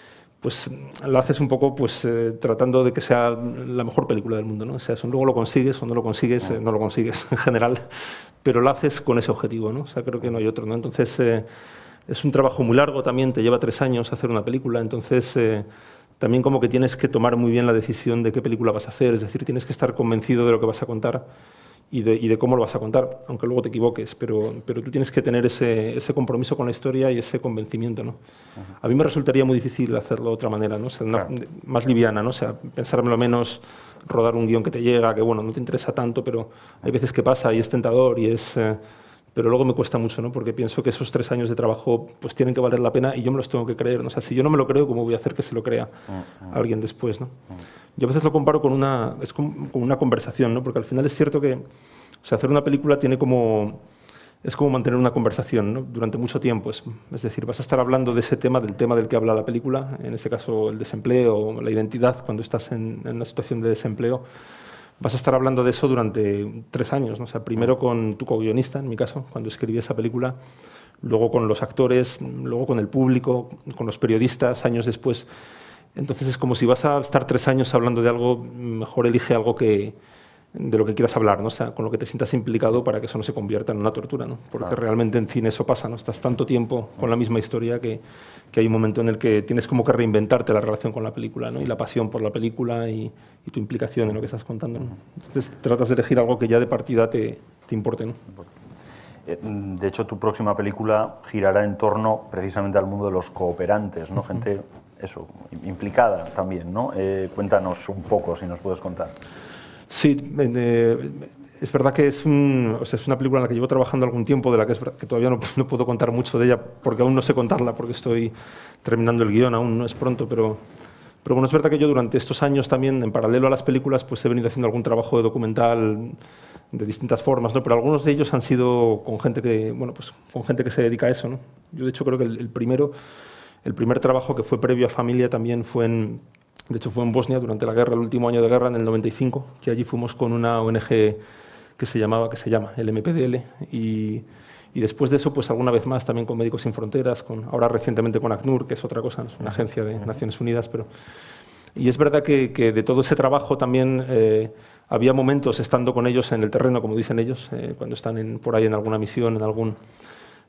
pues la haces un poco pues eh, tratando de que sea la mejor película del mundo, ¿no? O sea, eso luego lo consigues o no lo consigues, eh, no lo consigues en general, pero la haces con ese objetivo, ¿no? O sea, creo que no hay otro, ¿no? Entonces, eh, es un trabajo muy largo también, te lleva tres años hacer una película, entonces eh, también como que tienes que tomar muy bien la decisión de qué película vas a hacer, es decir, tienes que estar convencido de lo que vas a contar y de, y de cómo lo vas a contar, aunque luego te equivoques, pero, pero tú tienes que tener ese, ese compromiso con la historia y ese convencimiento, ¿no? Uh-huh. A mí me resultaría muy difícil hacerlo de otra manera, ¿no? O sea, una, claro, más liviana, ¿no? O sea, pensármelo menos, rodar un guión que te llega, que bueno, no te interesa tanto, pero hay veces que pasa y es tentador y es... Eh, pero luego me cuesta mucho, ¿no? Porque pienso que esos tres años de trabajo pues tienen que valer la pena y yo me los tengo que creer, ¿no? O sea, si yo no me lo creo, ¿cómo voy a hacer que se lo crea uh-huh. alguien después, ¿no? Uh-huh. Yo a veces lo comparo con una, es como, como una conversación, ¿no? Porque al final es cierto que, o sea, hacer una película tiene como, es como mantener una conversación, ¿no? Durante mucho tiempo. Es, es decir, vas a estar hablando de ese tema, del tema del que habla la película, en este caso el desempleo, la identidad, cuando estás en, en una situación de desempleo. Vas a estar hablando de eso durante tres años, ¿no? O sea, primero con tu co-guionista, en mi caso, cuando escribí esa película, luego con los actores, luego con el público, con los periodistas, años después. Entonces es como si vas a estar tres años hablando de algo, mejor elige algo que, de lo que quieras hablar, ¿no? O sea, con lo que te sientas implicado para que eso no se convierta en una tortura, ¿no? Porque claro, realmente en cine eso pasa, ¿no? Estás tanto tiempo con la misma historia que, que hay un momento en el que tienes como que reinventarte la relación con la película, ¿no? Y la pasión por la película y, y tu implicación en lo que estás contando, ¿no? Entonces tratas de elegir algo que ya de partida te, te importe, ¿no? De hecho, tu próxima película girará en torno precisamente al mundo de los cooperantes, ¿no? Gente, eso, implicada también, ¿no? Eh, cuéntanos un poco, si nos puedes contar. Sí, eh, es verdad que es, un, o sea, es una película en la que llevo trabajando algún tiempo, de la que, es, que todavía no, no puedo contar mucho de ella, porque aún no sé contarla, porque estoy terminando el guión, aún no es pronto, pero, pero bueno, es verdad que yo durante estos años también, en paralelo a las películas, pues he venido haciendo algún trabajo de documental de distintas formas, ¿no? Pero algunos de ellos han sido con gente que, bueno, pues, con gente que se dedica a eso, ¿no? Yo, de hecho, creo que el, el, primero, el primer trabajo que fue previo a Familia también fue en... De hecho, fue en Bosnia durante la guerra, el último año de guerra, en el noventa y cinco, que allí fuimos con una O N G que se llamaba, que se llama, el M P D L, y, y después de eso, pues alguna vez más también con Médicos Sin Fronteras, con, ahora recientemente con ACNUR, que es otra cosa, ¿no? Es una agencia de Naciones Unidas, pero... Y es verdad que, que de todo ese trabajo también eh, había momentos estando con ellos en el terreno, como dicen ellos, eh, cuando están en, por ahí en alguna misión, en algún...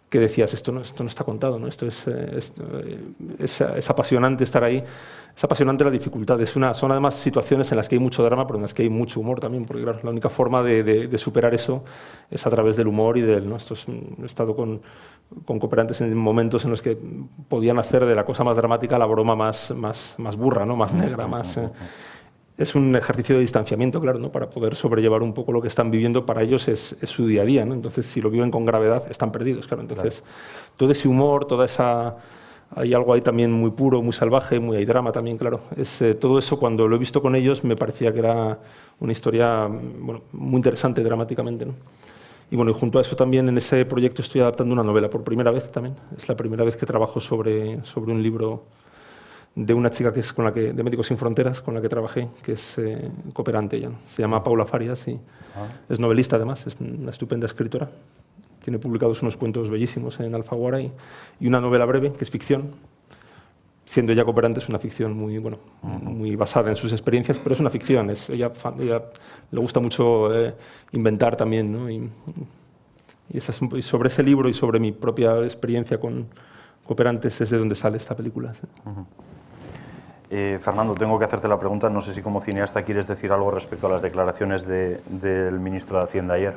que decías, esto no, esto no está contado, ¿no? Esto es, es, es, es apasionante estar ahí, es apasionante la dificultad. Es una, son además situaciones en las que hay mucho drama, pero en las que hay mucho humor también, porque claro, la única forma de, de, de superar eso es a través del humor y del... ¿no? Esto es, he estado con, con cooperantes en momentos en los que podían hacer de la cosa más dramática la broma más, más, más burra, ¿no? Más negra, más... Eh, es un ejercicio de distanciamiento, claro, ¿no? Para poder sobrellevar un poco lo que están viviendo. Para ellos es, es su día a día, ¿no? Entonces, si lo viven con gravedad, están perdidos, claro. Entonces, claro. Todo ese humor, toda esa... Hay algo ahí también muy puro, muy salvaje, muy hay drama también, claro. Es, eh, todo eso, cuando lo he visto con ellos, me parecía que era una historia, bueno, muy interesante dramáticamente, ¿no? Y bueno, y junto a eso también en ese proyecto estoy adaptando una novela por primera vez también. Es la primera vez que trabajo sobre, sobre un libro de una chica que es con la que, de Médicos Sin Fronteras, con la que trabajé, que es eh, cooperante ella, ¿no? Se llama Paula Farias y ah. es novelista además, es una estupenda escritora. Tiene publicados unos cuentos bellísimos en Alfaguara y, y una novela breve, que es ficción. Siendo ella cooperante, es una ficción muy, bueno, uh-huh. muy basada en sus experiencias, pero es una ficción. Es, ella, ella le gusta mucho eh, inventar también, ¿no? Y, y, esas, y sobre ese libro y sobre mi propia experiencia con cooperantes es de donde sale esta película. ¿Sí? Uh-huh. Eh, Fernando, tengo que hacerte la pregunta, no sé si como cineasta quieres decir algo respecto a las declaraciones de, del ministro de Hacienda ayer.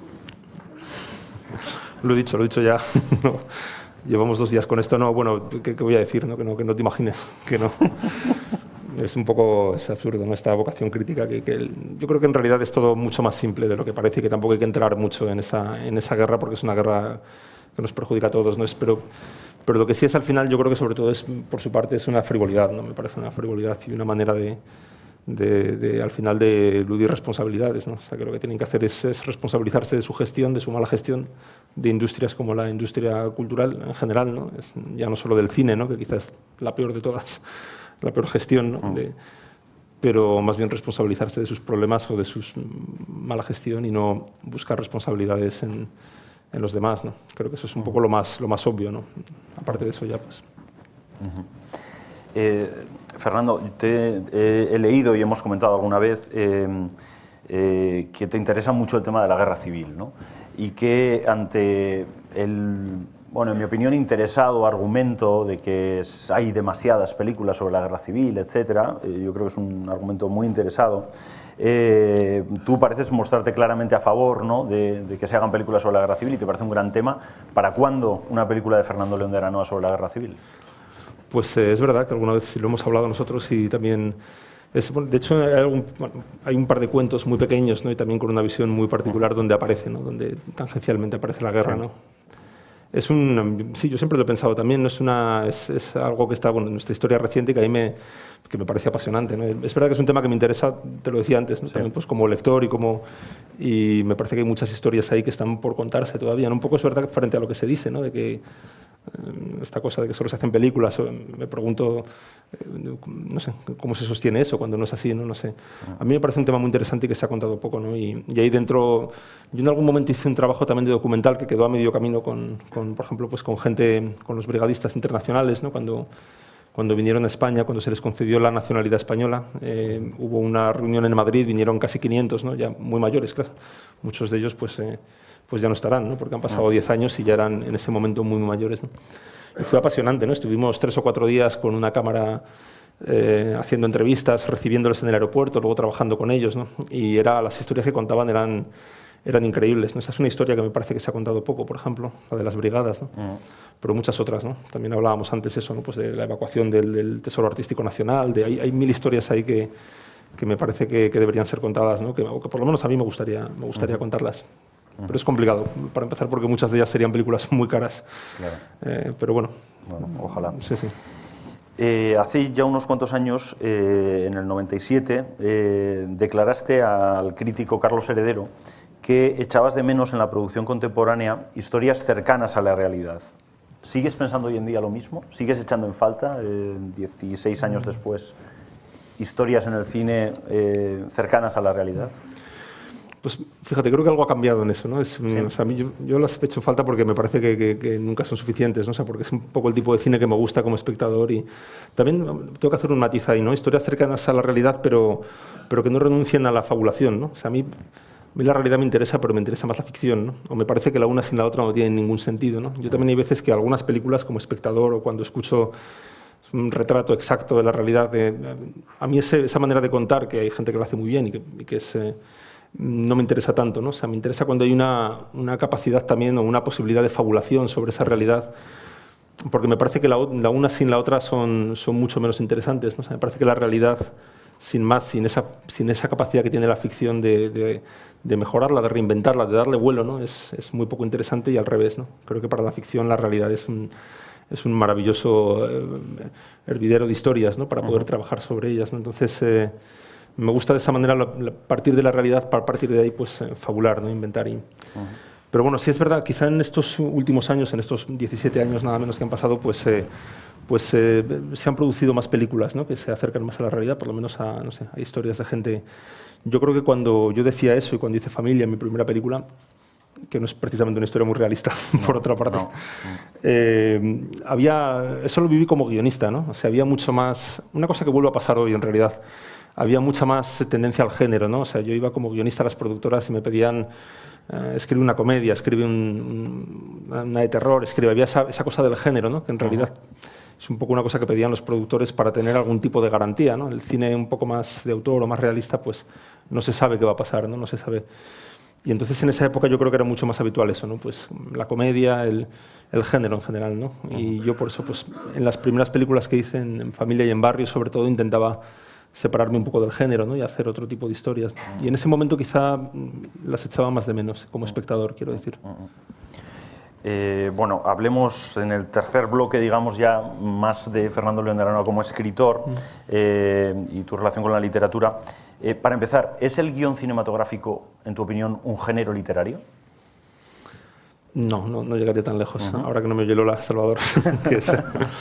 Lo he dicho, lo he dicho ya. No, llevamos dos días con esto. No, bueno, ¿qué, qué voy a decir? ¿No? Que, no, que no te imagines, que no. Es un poco es absurdo, ¿no? Esta vocación crítica. Que, que el, yo creo que en realidad es todo mucho más simple de lo que parece y que tampoco hay que entrar mucho en esa, en esa guerra porque es una guerra que nos perjudica a todos, ¿no? Es, pero, pero lo que sí es al final, yo creo que sobre todo es, por su parte, es una frivolidad, ¿no? Me parece una frivolidad y una manera de, de, de al final, de eludir responsabilidades, ¿no? O sea, que lo que tienen que hacer es, es responsabilizarse de su gestión, de su mala gestión, de industrias como la industria cultural en general, ¿no? Es, ya no solo del cine, ¿no? Que quizás es la peor de todas, la peor gestión, ¿no? De, pero más bien responsabilizarse de sus problemas o de su mala gestión y no buscar responsabilidades en, en los demás, ¿no? Creo que eso es un poco lo más, lo más obvio, ¿no? Aparte de eso ya, pues... Uh-huh. eh, Fernando, te, eh, he leído y hemos comentado alguna vez eh, eh, que te interesa mucho el tema de la guerra civil, ¿no? Y que ante el, bueno, en mi opinión, interesado argumento de que es, hay demasiadas películas sobre la guerra civil, etcétera, eh, yo creo que es un argumento muy interesado. Eh, tú pareces mostrarte claramente a favor, ¿no? de, de que se hagan películas sobre la guerra civil y te parece un gran tema. ¿Para cuándo una película de Fernando León de Aranoa sobre la guerra civil? Pues eh, es verdad que alguna vez lo hemos hablado nosotros y también... Es, de hecho, hay, algún, bueno, hay un par de cuentos muy pequeños, ¿no? Y también con una visión muy particular donde aparece, ¿no? Donde tangencialmente aparece la guerra, ¿no? Es un, sí, yo siempre lo he pensado también, ¿no? Es, una, es, es algo que está, bueno, en nuestra historia reciente que a mí me, que me parece apasionante, ¿no? Es verdad que es un tema que me interesa, te lo decía antes, ¿no? Sí. También pues, como lector y como... Y me parece que hay muchas historias ahí que están por contarse todavía, ¿no? Un poco es verdad frente a lo que se dice, ¿no? De que esta cosa de que solo se hacen películas, me pregunto, no sé, cómo se sostiene eso cuando no es así, no, no sé. A mí me parece un tema muy interesante y que se ha contado poco, ¿no? Y, y ahí dentro, yo en algún momento hice un trabajo también de documental que quedó a medio camino con, con por ejemplo, pues con gente, con los brigadistas internacionales, ¿no? Cuando, cuando vinieron a España, cuando se les concedió la nacionalidad española, eh, hubo una reunión en Madrid, vinieron casi quinientos, ¿no? Ya muy mayores, claro. Muchos de ellos, pues... Eh, pues ya no estarán, ¿no? Porque han pasado diez años y ya eran en ese momento muy, muy mayores, ¿no? Y fue apasionante, ¿no? Estuvimos tres o cuatro días con una cámara eh, haciendo entrevistas, recibiéndoles en el aeropuerto, luego trabajando con ellos, ¿no? Y era, las historias que contaban eran, eran increíbles, ¿no? Esa es una historia que me parece que se ha contado poco, por ejemplo, la de las brigadas, ¿no? Mm. Pero muchas otras, ¿no? También hablábamos antes eso, ¿no? Pues de la evacuación del, del Tesoro Artístico Nacional, de, hay, hay mil historias ahí que, que me parece que, que deberían ser contadas, ¿no? Que, o que por lo menos a mí me gustaría, me gustaría mm. contarlas. Pero es complicado, para empezar, porque muchas de ellas serían películas muy caras. Claro. Eh, pero bueno. Bueno, ojalá. Sí, sí. Eh, hace ya unos cuantos años, eh, en el noventa y siete, eh, declaraste al crítico Carlos Heredero que echabas de menos en la producción contemporánea historias cercanas a la realidad. ¿Sigues pensando hoy en día lo mismo? ¿Sigues echando en falta, eh, dieciséis años después, historias en el cine eh, cercanas a la realidad? Pues fíjate, creo que algo ha cambiado en eso, ¿no? Es, sí. O sea, a mí yo, yo las echo falta porque me parece que, que, que nunca son suficientes, ¿no? O sea, porque es un poco el tipo de cine que me gusta como espectador y también tengo que hacer un matiz ahí, ¿no? Historias cercanas a la realidad, pero, pero que no renuncien a la fabulación, ¿no? O sea, a mí, mí la realidad me interesa, pero me interesa más la ficción, ¿no? O me parece que la una sin la otra no tiene ningún sentido, ¿no? Yo también hay veces que algunas películas, como espectador o cuando escucho un retrato exacto de la realidad, de, a mí ese, esa manera de contar, que hay gente que lo hace muy bien y que, y que es, eh, no me interesa tanto, ¿no? O sea, me interesa cuando hay una, una capacidad también o una posibilidad de fabulación sobre esa realidad, porque me parece que la, la una sin la otra son, son mucho menos interesantes, ¿no? O sea, me parece que la realidad, sin más, sin esa, sin esa capacidad que tiene la ficción de, de, de mejorarla, de reinventarla, de darle vuelo, ¿no? Es, es muy poco interesante y al revés, ¿no? Creo que para la ficción la realidad es un, es un maravilloso eh, hervidero de historias, ¿no? Para poder uh-huh. trabajar sobre ellas, ¿no? Entonces, eh, me gusta de esa manera, la, la, partir de la realidad, para partir de ahí, pues, eh, fabular, ¿no? Inventar. Y, uh-huh. Pero bueno, sí es verdad, quizá en estos últimos años, en estos diecisiete años nada menos que han pasado, pues... Eh, pues eh, se han producido más películas, ¿no? Que se acercan más a la realidad, por lo menos a, no sé, a historias de gente. Yo creo que cuando yo decía eso y cuando hice Familia, mi primera película, que no es precisamente una historia muy realista, no, por otra parte, no, no. Eh, había, eso lo viví como guionista, ¿no? O sea, había mucho más, una cosa que vuelve a pasar hoy en realidad, había mucha más tendencia al género, ¿no? O sea, yo iba como guionista a las productoras y me pedían eh, escribe una comedia, escribe un, un, una de terror, escribe, había esa, esa cosa del género, ¿no? Que en realidad es un poco una cosa que pedían los productores para tener algún tipo de garantía, ¿no? El cine un poco más de autor o más realista, pues no se sabe qué va a pasar, ¿no? No se sabe. Y entonces en esa época yo creo que era mucho más habitual eso, ¿no? Pues la comedia, el, el género en general, ¿no? Y yo por eso, pues en las primeras películas que hice en, en Familia y en Barrio, sobre todo, intentaba separarme un poco del género, ¿no? Y hacer otro tipo de historias. Y en ese momento quizá las echaba más de menos, como espectador, quiero decir. Eh, bueno, hablemos en el tercer bloque, digamos, ya más de Fernando León de Aranoa como escritor eh, y tu relación con la literatura. Eh, para empezar, ¿es el guión cinematográfico, en tu opinión, un género literario? No, no, no llegaría tan lejos. Uh-huh. Ahora que no me oye Lola Salvador. que es,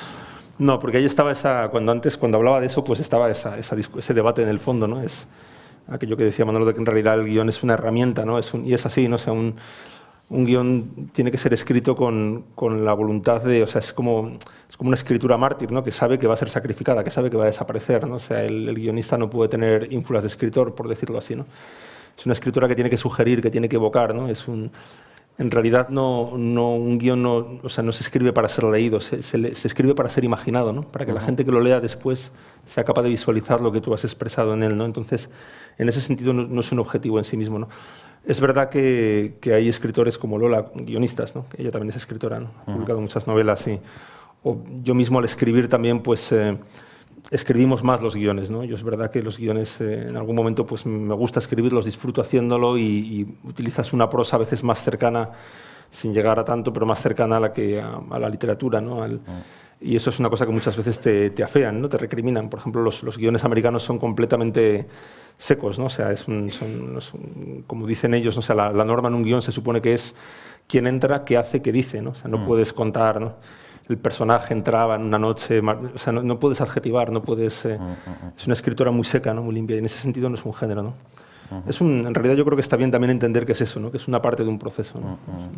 no, porque ahí estaba esa, cuando antes, cuando hablaba de eso, pues estaba esa, esa, ese debate en el fondo, ¿no? Es aquello que decía Manolo de que en realidad el guión es una herramienta, ¿no? Es un, y es así, ¿no? O sea, un, un guión tiene que ser escrito con, con la voluntad de, o sea, es como, es como una escritura mártir, ¿no? Que sabe que va a ser sacrificada, que sabe que va a desaparecer, ¿no? O sea, el, el guionista no puede tener ínfulas de escritor, por decirlo así, ¿no? Es una escritura que tiene que sugerir, que tiene que evocar, ¿no? Es un, en realidad no, no, un guión no, o sea, no se escribe para ser leído, se, se, se escribe para ser imaginado, ¿no? Para que uh-huh. la gente que lo lea después sea capaz de visualizar lo que tú has expresado en él, ¿no? Entonces, en ese sentido no, no es un objetivo en sí mismo, ¿no? Es verdad que, que hay escritores como Lola, guionistas, ¿no? Ella también es escritora, ¿no? Ha publicado uh-huh. muchas novelas y o yo mismo al escribir también, pues, eh, escribimos más los guiones, ¿no? Yo es verdad que los guiones eh, en algún momento pues me gusta escribirlos, disfruto haciéndolo y, y utilizas una prosa a veces más cercana, sin llegar a tanto, pero más cercana a la, que, a, a la literatura, ¿no? Al, uh-huh. Y eso es una cosa que muchas veces te, te afean, ¿no? Te recriminan. Por ejemplo, los, los guiones americanos son completamente secos, ¿no? O sea, es un, son, son, como dicen ellos, ¿no? O sea, la, la norma en un guión se supone que es quién entra, qué hace, qué dice, ¿no? O sea, no uh-huh. puedes contar, ¿no? El personaje entraba en una noche, o sea, no, no puedes adjetivar, no puedes... Eh, uh-huh. Es una escritura muy seca, ¿no? Muy limpia, y en ese sentido no es un género, ¿no? Uh-huh. Es un, en realidad yo creo que está bien también entender que es eso, ¿no? Que es una parte de un proceso, ¿no? Uh-huh.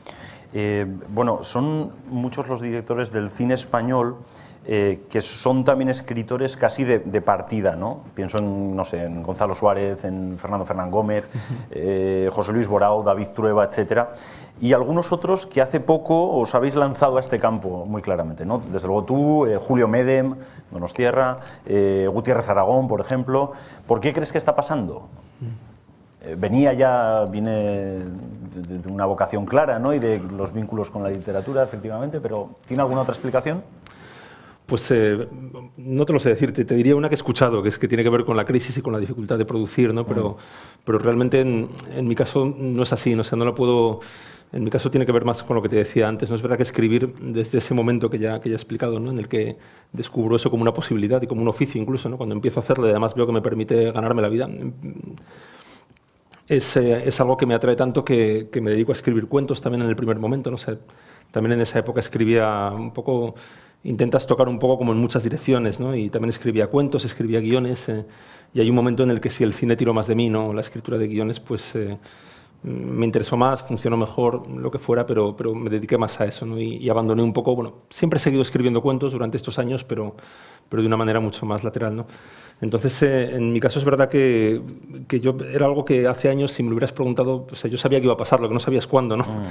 Eh, bueno, son muchos los directores del cine español eh, que son también escritores casi de, de partida, ¿no? Pienso en, no sé, en Gonzalo Suárez, en Fernando Fernán Gómez, eh, José Luis Borao, David Trueba, etcétera. Y algunos otros que hace poco os habéis lanzado a este campo muy claramente, ¿no? Desde luego tú, eh, Julio Medem, Donostiarra, eh, Gutiérrez Aragón, por ejemplo. ¿Por qué crees que está pasando? Venía ya, viene de una vocación clara, ¿no? Y de los vínculos con la literatura, efectivamente, pero ¿tiene alguna otra explicación? Pues eh, no te lo sé decirte, te diría una que he escuchado, que es que tiene que ver con la crisis y con la dificultad de producir, ¿no? Pero, mm. pero realmente en, en mi caso no es así, ¿no? O sea, no lo puedo... En mi caso tiene que ver más con lo que te decía antes, ¿no? Es verdad que escribir desde ese momento que ya, que ya he explicado, ¿no? En el que descubro eso como una posibilidad y como un oficio incluso, ¿no? Cuando empiezo a hacerlo y además veo que me permite ganarme la vida. Es, eh, es algo que me atrae tanto que, que me dedico a escribir cuentos también en el primer momento, ¿no? O sea, también en esa época escribía un poco, intentas tocar un poco como en muchas direcciones, ¿no? Y también escribía cuentos, escribía guiones, eh, y hay un momento en el que si el cine tiró más de mí, ¿no? La escritura de guiones, pues, eh, me interesó más, funcionó mejor, lo que fuera, pero, pero me dediqué más a eso, ¿no? y, y abandoné un poco, bueno, siempre he seguido escribiendo cuentos durante estos años, pero, pero de una manera mucho más lateral, ¿no? Entonces, eh, en mi caso es verdad que, que yo era algo que hace años, si me lo hubieras preguntado, o sea, yo sabía que iba a pasar, lo que no sabía es cuándo, ¿no? Mm.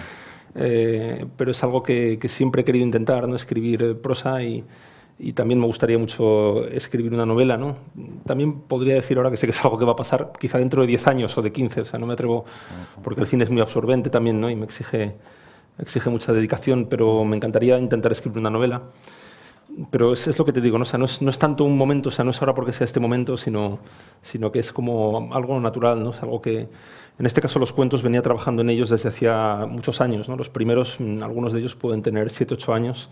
Eh, pero es algo que, que siempre he querido intentar, ¿no? Escribir prosa y, y también me gustaría mucho escribir una novela, ¿no? También podría decir ahora que sé que es algo que va a pasar quizá dentro de diez años o de quince, o sea, no me atrevo, porque el cine es muy absorbente también, ¿no? Y me exige, exige mucha dedicación, pero me encantaría intentar escribir una novela. Pero es, es lo que te digo, ¿no? O sea, no, es, no es tanto un momento, o sea, no es ahora porque sea este momento, sino, sino que es como algo natural, ¿no? Es algo que, en este caso, los cuentos venía trabajando en ellos desde hacía muchos años, ¿no? Los primeros, algunos de ellos pueden tener siete, ocho años,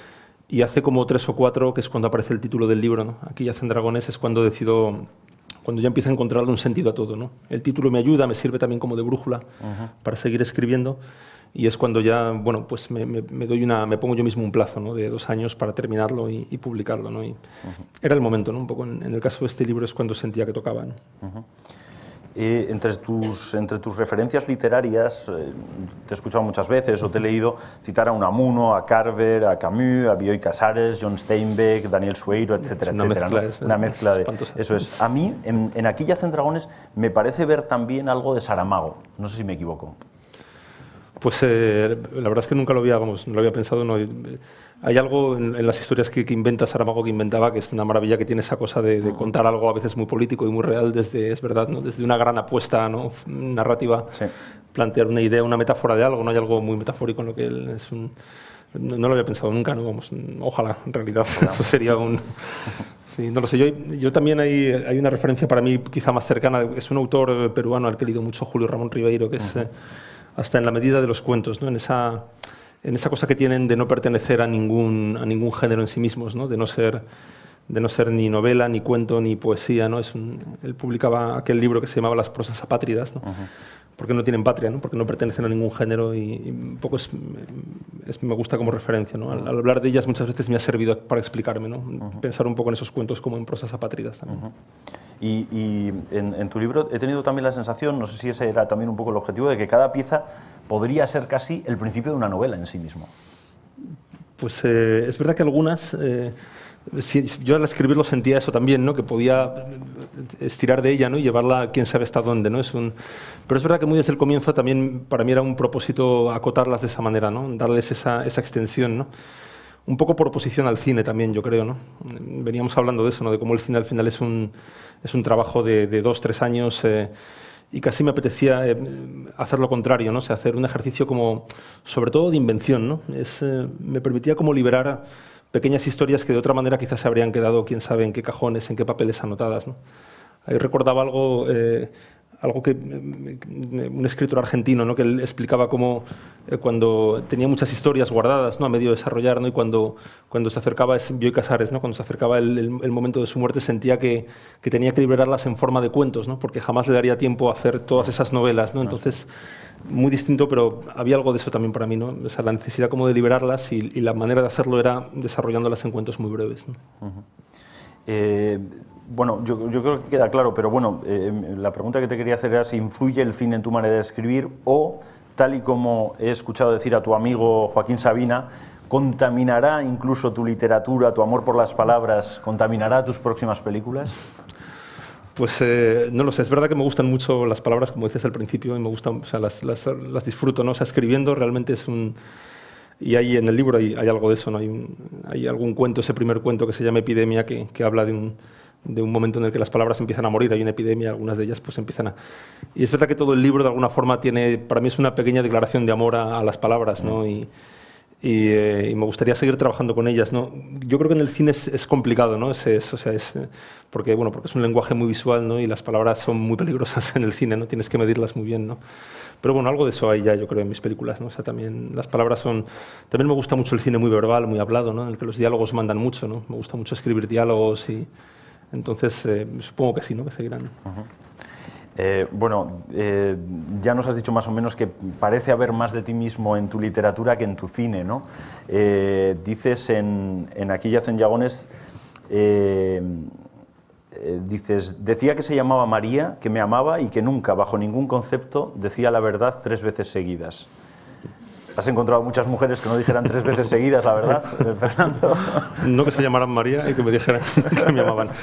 y hace como tres o cuatro, que es cuando aparece el título del libro, ¿no? Aquí yacen dragones, es cuando decido, cuando ya empiezo a encontrarle un sentido a todo, ¿no? El título me ayuda, me sirve también como de brújula uh-huh. para seguir escribiendo, y es cuando ya, bueno, pues me, me, me doy una, me pongo yo mismo un plazo, ¿no? De dos años para terminarlo y, y publicarlo, ¿no? Y uh-huh. era el momento, ¿no? Un poco en, en el caso de este libro es cuando sentía que tocaba, ¿no? Uh-huh. Eh, entre, tus, entre tus referencias literarias, eh, te he escuchado muchas veces o te he leído citar a Unamuno, a Carver, a Camus, a Bioy Casares, John Steinbeck, Daniel Sueiro, etcétera, una etcétera. Mezcla, ¿no? es, una mezcla de... espantosa. Eso es. A mí, en, en Aquí yacen dragones, me parece ver también algo de Saramago. No sé si me equivoco. Pues eh, la verdad es que nunca lo había, vamos, no lo había pensado. No. Hay algo en, en las historias que, que inventa Saramago, que inventaba, que es una maravilla, que tiene esa cosa de, de contar algo a veces muy político y muy real, desde, es verdad, ¿no? Desde una gran apuesta, ¿no? narrativa, sí. plantear una idea, una metáfora de algo, ¿no? Hay algo muy metafórico en lo que él es un... No, no lo había pensado nunca, ¿no? Vamos, ojalá, en realidad, eso sería un... Sí, no lo sé. Yo, yo también hay, hay una referencia para mí quizá más cercana, es un autor peruano al que he leído mucho, Julio Ramón Ribeiro, que es... Uh-huh. eh, hasta en la medida de los cuentos, ¿no? en, esa, en esa cosa que tienen de no pertenecer a ningún, a ningún género en sí mismos, ¿no? de, no ser, de no ser ni novela, ni cuento, ni poesía. ¿no? Es un, él publicaba aquel libro que se llamaba Las prosas apátridas, ¿no? Uh-huh. porque no tienen patria, ¿no? porque no pertenecen a ningún género y, y un poco es, es, me gusta como referencia. ¿no? Al, al hablar de ellas muchas veces me ha servido para explicarme, ¿no? Uh-huh. pensar un poco en esos cuentos como en prosas apátridas también. Uh-huh. Y, y en, en tu libro he tenido también la sensación, no sé si ese era también un poco el objetivo, de que cada pieza podría ser casi el principio de una novela en sí mismo. Pues eh, es verdad que algunas, eh, si, yo al escribirlo sentía eso también, ¿no? que podía estirar de ella, ¿no? y llevarla quién sabe hasta dónde. ¿no? Es un, pero es verdad que muy desde el comienzo también para mí era un propósito acotarlas de esa manera, ¿no? darles esa, esa extensión, ¿no? Un poco por oposición al cine también, yo creo. ¿no? Veníamos hablando de eso, ¿no? de cómo el cine al final es un, es un trabajo de, de dos, tres años eh, y casi me apetecía eh, hacer lo contrario, ¿no? o sea, hacer un ejercicio como, sobre todo de invención. ¿no? Es, eh, me permitía como liberar pequeñas historias que de otra manera quizás se habrían quedado, quién sabe, en qué cajones, en qué papeles anotadas. ¿no? Ahí recordaba algo... Eh, algo que un escritor argentino, ¿no? que él explicaba cómo eh, cuando tenía muchas historias guardadas, ¿no? a medio desarrollar, ¿no? y cuando, cuando se acercaba, es Bioy Casares, ¿no? cuando se acercaba el, el, el momento de su muerte sentía que, que tenía que liberarlas en forma de cuentos, ¿no? porque jamás le daría tiempo a hacer todas esas novelas. ¿no? Entonces, muy distinto, pero había algo de eso también para mí, ¿no? o sea, la necesidad como de liberarlas y, y la manera de hacerlo era desarrollándolas en cuentos muy breves. ¿no? Uh-huh. eh... Bueno, yo, yo creo que queda claro, pero bueno, eh, la pregunta que te quería hacer era si influye el cine en tu manera de escribir o, tal y como he escuchado decir a tu amigo Joaquín Sabina, ¿contaminará incluso tu literatura, tu amor por las palabras, contaminará tus próximas películas? Pues eh, no lo sé, es verdad que me gustan mucho las palabras, como dices al principio, y me gustan, o sea, las, las, las disfruto, ¿no? O sea, escribiendo realmente es un... Y ahí en el libro hay, hay algo de eso, ¿no? Hay, un, hay algún cuento, ese primer cuento que se llama Epidemia, que, que habla de un... de un momento en el que las palabras empiezan a morir, hay una epidemia, algunas de ellas pues empiezan a... Y es verdad que todo el libro de alguna forma tiene, para mí es una pequeña declaración de amor a, a las palabras, ¿no? Y, y, eh, y me gustaría seguir trabajando con ellas, ¿no? Yo creo que en el cine es, es complicado, ¿no? Es, es, o sea, es, porque, bueno, porque es un lenguaje muy visual, ¿no? Y las palabras son muy peligrosas en el cine, ¿no? Tienes que medirlas muy bien, ¿no? Pero bueno, algo de eso hay ya, yo creo, en mis películas, ¿no? O sea, también las palabras son... También me gusta mucho el cine muy verbal, muy hablado, ¿no? En el que los diálogos mandan mucho, ¿no? Me gusta mucho escribir diálogos y... Entonces, eh, supongo que sí, ¿no? que seguirán. Uh-huh. eh, bueno, eh, ya nos has dicho más o menos que parece haber más de ti mismo en tu literatura que en tu cine, ¿no? Eh, dices en, en Aquí yacen dragones, eh, eh, dices, decía que se llamaba María, que me amaba y que nunca, bajo ningún concepto, decía la verdad tres veces seguidas. ¿Has encontrado muchas mujeres que no dijeran tres veces seguidas la verdad, Fernando? No que se llamaran María y que me dijeran que me amaban.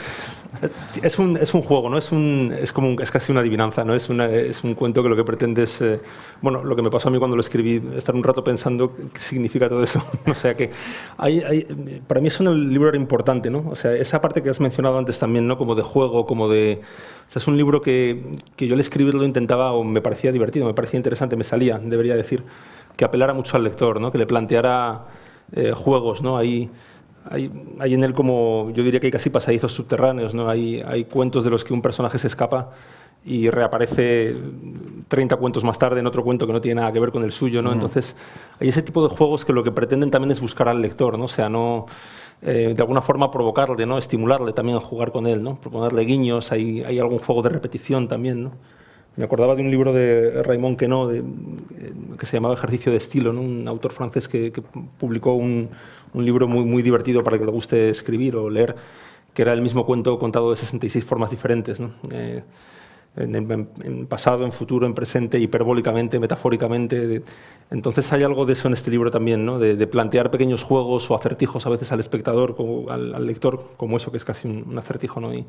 Es un, es un juego, ¿no? Es, un, es, como un, es casi una adivinanza, ¿no? Es, una, es un cuento que lo que pretende es... Eh, bueno, lo que me pasó a mí cuando lo escribí, estar un rato pensando qué significa todo eso. O sea que hay, hay, para mí es un libro importante, ¿no? O sea, esa parte que has mencionado antes también, ¿no? Como de juego, como de... O sea, es un libro que, que yo al escribirlo intentaba, o me parecía divertido, me parecía interesante, me salía, debería decir, que apelara mucho al lector, ¿no? Que le planteara eh, juegos, ¿no? Hay, hay, hay en él como, yo diría que hay casi pasadizos subterráneos, ¿no? Hay, hay cuentos de los que un personaje se escapa y reaparece treinta cuentos más tarde en otro cuento que no tiene nada que ver con el suyo, ¿no? Mm. Entonces, hay ese tipo de juegos que lo que pretenden también es buscar al lector, ¿no? O sea, no... Eh, de alguna forma provocarle, ¿no? Estimularle también a jugar con él, ¿no? Proponerle guiños, hay, hay algún juego de repetición también, ¿no? Me acordaba de un libro de Raymond Queneau de, que se llamaba Ejercicio de estilo, ¿no? Un autor francés que, que publicó un, un libro muy, muy divertido para que le guste escribir o leer, que era el mismo cuento contado de sesenta y seis formas diferentes, ¿no? Eh, en, en, en pasado, en futuro, en presente, hiperbólicamente, metafóricamente. De, entonces hay algo de eso en este libro también, ¿no? De, de plantear pequeños juegos o acertijos a veces al espectador, como, al, al lector, como eso que es casi un, un acertijo, ¿no? Y,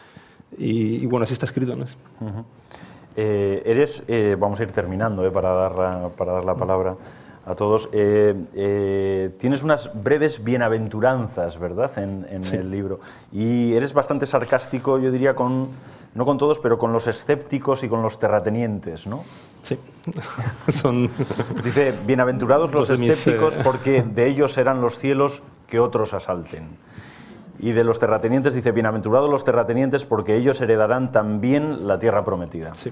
y, y bueno, así está escrito, ¿no? Uh-huh. Eh, eres, eh, vamos a ir terminando eh, para, dar la, para dar la palabra a todos, eh, eh, tienes unas breves bienaventuranzas, ¿verdad?, en, en sí. el libro, y eres bastante sarcástico, yo diría, con, no con todos, pero con los escépticos y con los terratenientes, ¿no? Sí. Son... Dice, bienaventurados los, los escépticos mis, eh... porque de ellos serán los cielos que otros asalten. Y de los terratenientes dice, bienaventurados los terratenientes porque ellos heredarán también la tierra prometida. Sí,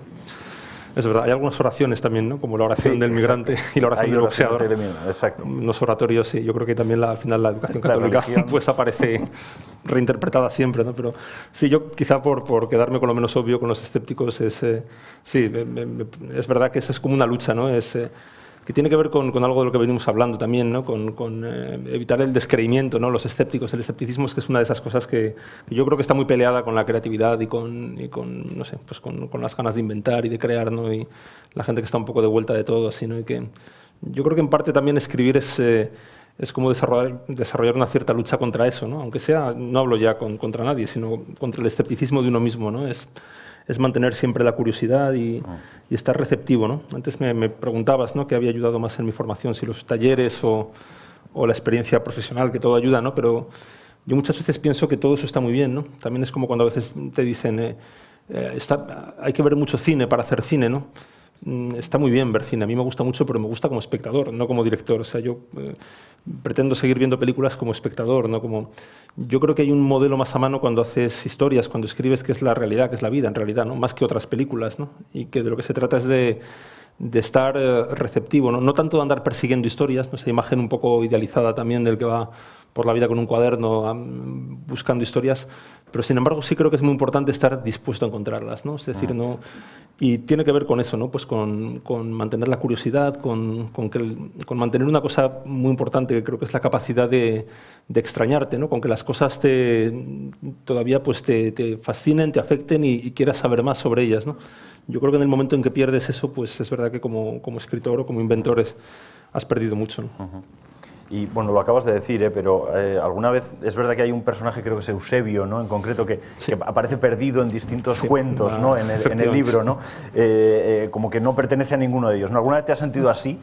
es verdad. Hay algunas oraciones también, ¿no? Como la oración sí, del migrante y la oración Hay del boxeador. Exacto. Los oratorios, sí. Yo creo que también la, al final la educación católica la pues aparece reinterpretada siempre, ¿no? Pero sí, yo quizá por, por quedarme con lo menos obvio con los escépticos, es, eh, sí, me, me, es verdad que eso es como una lucha, ¿no? Es... Eh, que tiene que ver con, con algo de lo que venimos hablando también, ¿no? Con, con eh, evitar el descreimiento, ¿no? Los escépticos, el escepticismo es que es una de esas cosas que, que yo creo que está muy peleada con la creatividad y con, y con no sé, pues con, con las ganas de inventar y de crear, ¿no? Y la gente que está un poco de vuelta de todo, así, ¿no? Y que yo creo que en parte también escribir es, eh, es como desarrollar, desarrollar una cierta lucha contra eso, ¿no? Aunque sea, no hablo ya con, contra nadie, sino contra el escepticismo de uno mismo, ¿no? Es, es mantener siempre la curiosidad y, y estar receptivo, ¿no? Antes me, me preguntabas, ¿no?, qué había ayudado más en mi formación, si los talleres o, o la experiencia profesional, que todo ayuda, ¿no? Pero yo muchas veces pienso que todo eso está muy bien, ¿no? También es como cuando a veces te dicen, eh, eh, está, hay que ver mucho cine para hacer cine, ¿no? Está muy bien ver cine, a mí me gusta mucho, pero me gusta como espectador, no como director. O sea, yo eh, pretendo seguir viendo películas como espectador, no como... Yo creo que hay un modelo más a mano cuando haces historias, cuando escribes, que es la realidad, que es la vida en realidad, ¿no? Más que otras películas, ¿no? Y que de lo que se trata es de, de estar eh, receptivo, ¿no? No tanto de andar persiguiendo historias, ¿no? Esa imagen un poco idealizada también del que va por la vida con un cuaderno um, buscando historias, pero sin embargo sí creo que es muy importante estar dispuesto a encontrarlas, ¿no? Es decir, no... Y tiene que ver con eso, ¿no? Pues con, con mantener la curiosidad, con, con, que el, con mantener una cosa muy importante que creo que es la capacidad de, de extrañarte, ¿no? Con que las cosas te, todavía pues te, te fascinen, te afecten y, y quieras saber más sobre ellas, ¿no? Yo creo que en el momento en que pierdes eso, pues es verdad que como, como escritor o como inventor es, has perdido mucho, ¿no? Uh-huh. Y bueno, lo acabas de decir, ¿eh? Pero eh, alguna vez es verdad que hay un personaje, creo que es Eusebio, ¿no? En concreto, que, sí. que aparece perdido en distintos sí, cuentos, ah, ¿no? En el, en el libro, ¿no? Eh, eh, como que no pertenece a ninguno de ellos, ¿no? ¿Alguna vez te has sentido así?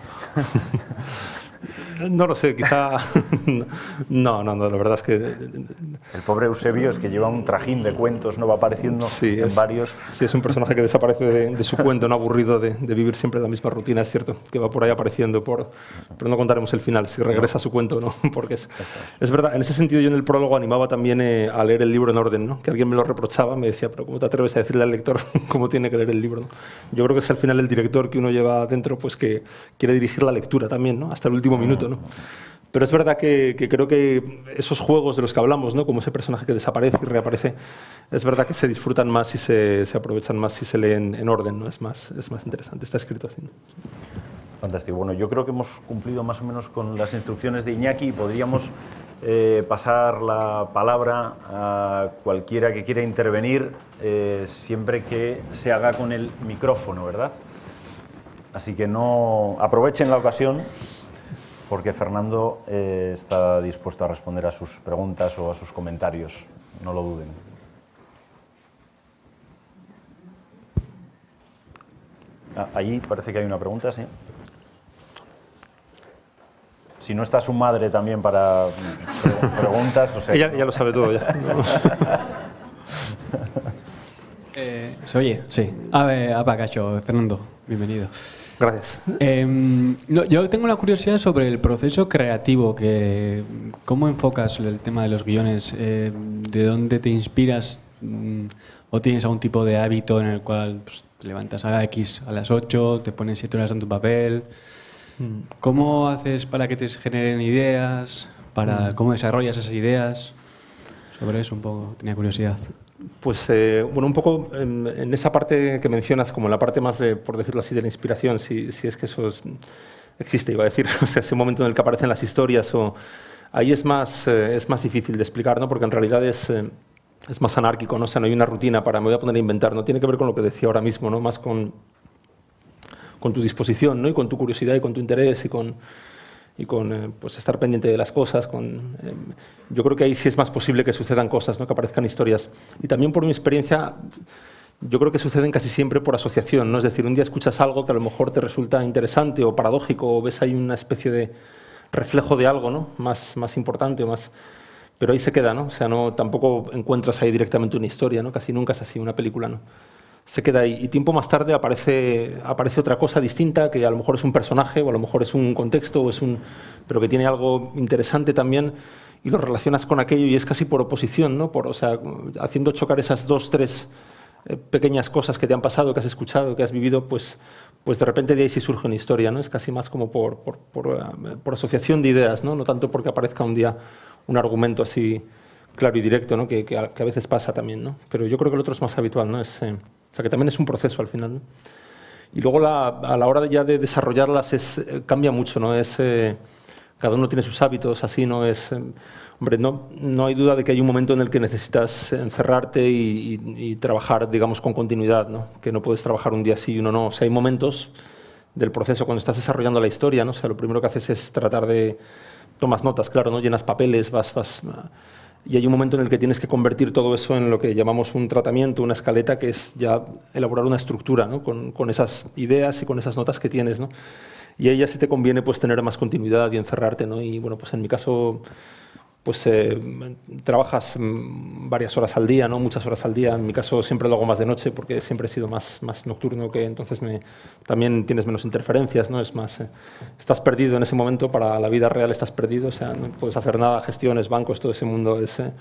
No lo sé, quizá... No, no, no, la verdad es que... El pobre Eusebio es que lleva un trajín de cuentos, ¿no? Va apareciendo sí, en es, varios... Sí, es un personaje que desaparece de, de su cuento, no aburrido de, de vivir siempre la misma rutina, es cierto, que va por ahí apareciendo, por, pero no contaremos el final, si regresa a su cuento o no, porque es, es verdad, en ese sentido yo en el prólogo animaba también eh, a leer el libro en orden, ¿no? Que alguien me lo reprochaba, me decía, pero ¿cómo te atreves a decirle al lector cómo tiene que leer el libro, ¿no? Yo creo que es al final el director que uno lleva adentro, pues que quiere dirigir la lectura también, ¿no? Hasta el último minuto, ¿no? Pero es verdad que, que creo que esos juegos de los que hablamos, ¿no? Como ese personaje que desaparece y reaparece, es verdad que se disfrutan más y se, se aprovechan más si se leen en orden, ¿no? Es más, es más interesante, está escrito así, ¿no? Fantástico. Bueno, yo creo que hemos cumplido más o menos con las instrucciones de Iñaki y podríamos eh, pasar la palabra a cualquiera que quiera intervenir, eh, siempre que se haga con el micrófono, ¿verdad? Así que no aprovechen la ocasión, porque Fernando eh, está dispuesto a responder a sus preguntas o a sus comentarios, no lo duden. Ah, allí parece que hay una pregunta, sí. Si no está su madre también para preguntas, o sea... Ella ya lo sabe todo, ya. eh, ¿Se oye? Sí. A ver, Apacacho, Fernando, bienvenido. Gracias. Eh, no, yo tengo una curiosidad sobre el proceso creativo. Que, ¿Cómo enfocas el tema de los guiones? Eh, ¿De dónde te inspiras? ¿O tienes algún tipo de hábito en el cual pues, te levantas a X a las ocho, te pones siete horas en tu papel? ¿Cómo haces para que te generen ideas? Para, ¿Cómo desarrollas esas ideas? Sobre eso un poco, tenía curiosidad. Pues, eh, bueno, un poco en, en esa parte que mencionas, como la parte más de, por decirlo así, de la inspiración, si, si es que eso es, existe, iba a decir, o sea, ese momento en el que aparecen las historias, o, ahí es más, eh, es más difícil de explicar, ¿no? Porque en realidad es, eh, es más anárquico, ¿no? O sea, no hay una rutina para me voy a poner a inventar, no tiene que ver con lo que decía ahora mismo, ¿no? Más con, con tu disposición, ¿no? Y con tu curiosidad y con tu interés y con... y con eh, pues estar pendiente de las cosas. Con, eh, yo creo que ahí sí es más posible que sucedan cosas, ¿no? Que aparezcan historias. Y también por mi experiencia, yo creo que suceden casi siempre por asociación, ¿no? Es decir, un día escuchas algo que a lo mejor te resulta interesante o paradójico, o ves ahí una especie de reflejo de algo, ¿no? más, más importante, o más... pero ahí se queda, ¿no? O sea, no, tampoco encuentras ahí directamente una historia, ¿no? Casi nunca es así, una película, ¿no? Se queda ahí. Y tiempo más tarde aparece, aparece otra cosa distinta, que a lo mejor es un personaje, o a lo mejor es un contexto, o es un, pero que tiene algo interesante también, y lo relacionas con aquello, y es casi por oposición, ¿no? Por, o sea, haciendo chocar esas dos, tres eh, pequeñas cosas que te han pasado, que has escuchado, que has vivido, pues, pues de repente de ahí sí surge una historia, ¿no? Es casi más como por, por, por, uh, por asociación de ideas, ¿no? No tanto porque aparezca un día un argumento así claro y directo, ¿no? Que, que, a, que a veces pasa también, ¿no? Pero yo creo que el otro es más habitual, ¿no? Es... Eh, O sea, que también es un proceso al final, ¿no? Y luego la, a la hora de ya de desarrollarlas es, eh, cambia mucho, ¿no? Es, eh, cada uno tiene sus hábitos, así, ¿no? Es, eh, hombre, no, no hay duda de que hay un momento en el que necesitas encerrarte y, y, y trabajar, digamos, con continuidad, ¿no? Que no puedes trabajar un día sí y uno no. O sea, hay momentos del proceso cuando estás desarrollando la historia, ¿no? O sea, lo primero que haces es tratar de... Tomas notas, claro, ¿no? Llenas papeles, vas... vas y hay un momento en el que tienes que convertir todo eso en lo que llamamos un tratamiento, una escaleta, que es ya elaborar una estructura, ¿no? con, con esas ideas y con esas notas que tienes, ¿no? Y ahí ya sí te conviene pues, tener más continuidad y encerrarte, ¿no? Y bueno, pues en mi caso, pues eh, trabajas varias horas al día, ¿no? Muchas horas al día. En mi caso siempre lo hago más de noche porque siempre he sido más, más nocturno, que entonces me, también tienes menos interferencias, ¿no? Es más, eh, estás perdido en ese momento, para la vida real estás perdido, o sea, no puedes hacer nada, gestiones, bancos, todo ese mundo es, eh,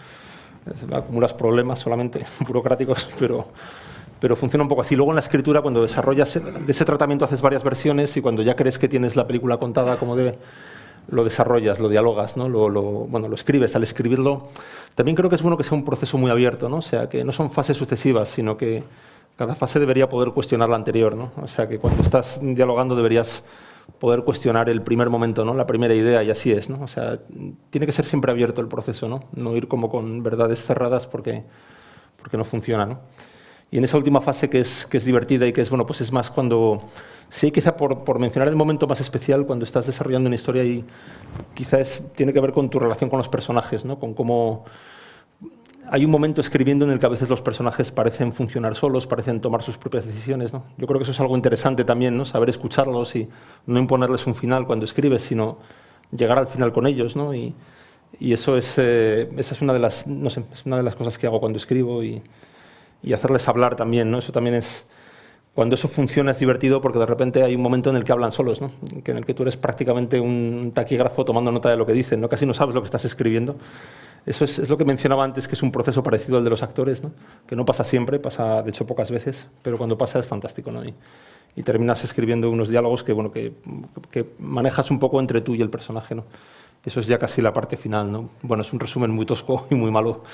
es acumulas problemas solamente burocráticos, pero, pero funciona un poco así. Luego en la escritura, cuando desarrollas de ese tratamiento, haces varias versiones, y cuando ya crees que tienes la película contada como debe, lo desarrollas, lo dialogas, ¿no? lo, lo, bueno, lo escribes. Al escribirlo, también creo que es bueno que sea un proceso muy abierto, ¿no? O sea, que no son fases sucesivas, sino que cada fase debería poder cuestionar la anterior, ¿no? O sea, que cuando estás dialogando deberías poder cuestionar el primer momento, ¿no? La primera idea, y así es, ¿no? O sea, tiene que ser siempre abierto el proceso, ¿no? No ir como con verdades cerradas porque, porque no funciona, ¿no? Y en esa última fase, que es, que es divertida y que es, bueno, pues es más cuando... Sí, quizá por, por mencionar el momento más especial, cuando estás desarrollando una historia, y quizá es, tiene que ver con tu relación con los personajes, ¿no? Con cómo... Hay un momento escribiendo en el que a veces los personajes parecen funcionar solos, parecen tomar sus propias decisiones, ¿no? Yo creo que eso es algo interesante también, ¿no? Saber escucharlos y no imponerles un final cuando escribes, sino llegar al final con ellos, ¿no? Y, y eso es, eh, esa es una de las, no sé, es una de las cosas que hago cuando escribo, y, y hacerles hablar también, ¿no? Eso también es... Cuando eso funciona es divertido, porque de repente hay un momento en el que hablan solos, ¿no? En el que tú eres prácticamente un taquígrafo tomando nota de lo que dicen, ¿no? Casi no sabes lo que estás escribiendo. Eso es, es lo que mencionaba antes, que es un proceso parecido al de los actores, ¿no? Que no pasa siempre, pasa de hecho pocas veces, pero cuando pasa es fantástico, ¿no? Y, y terminas escribiendo unos diálogos que, bueno, que, que manejas un poco entre tú y el personaje, ¿no? Eso es ya casi la parte final, ¿no? Bueno, es un resumen muy tosco y muy malo,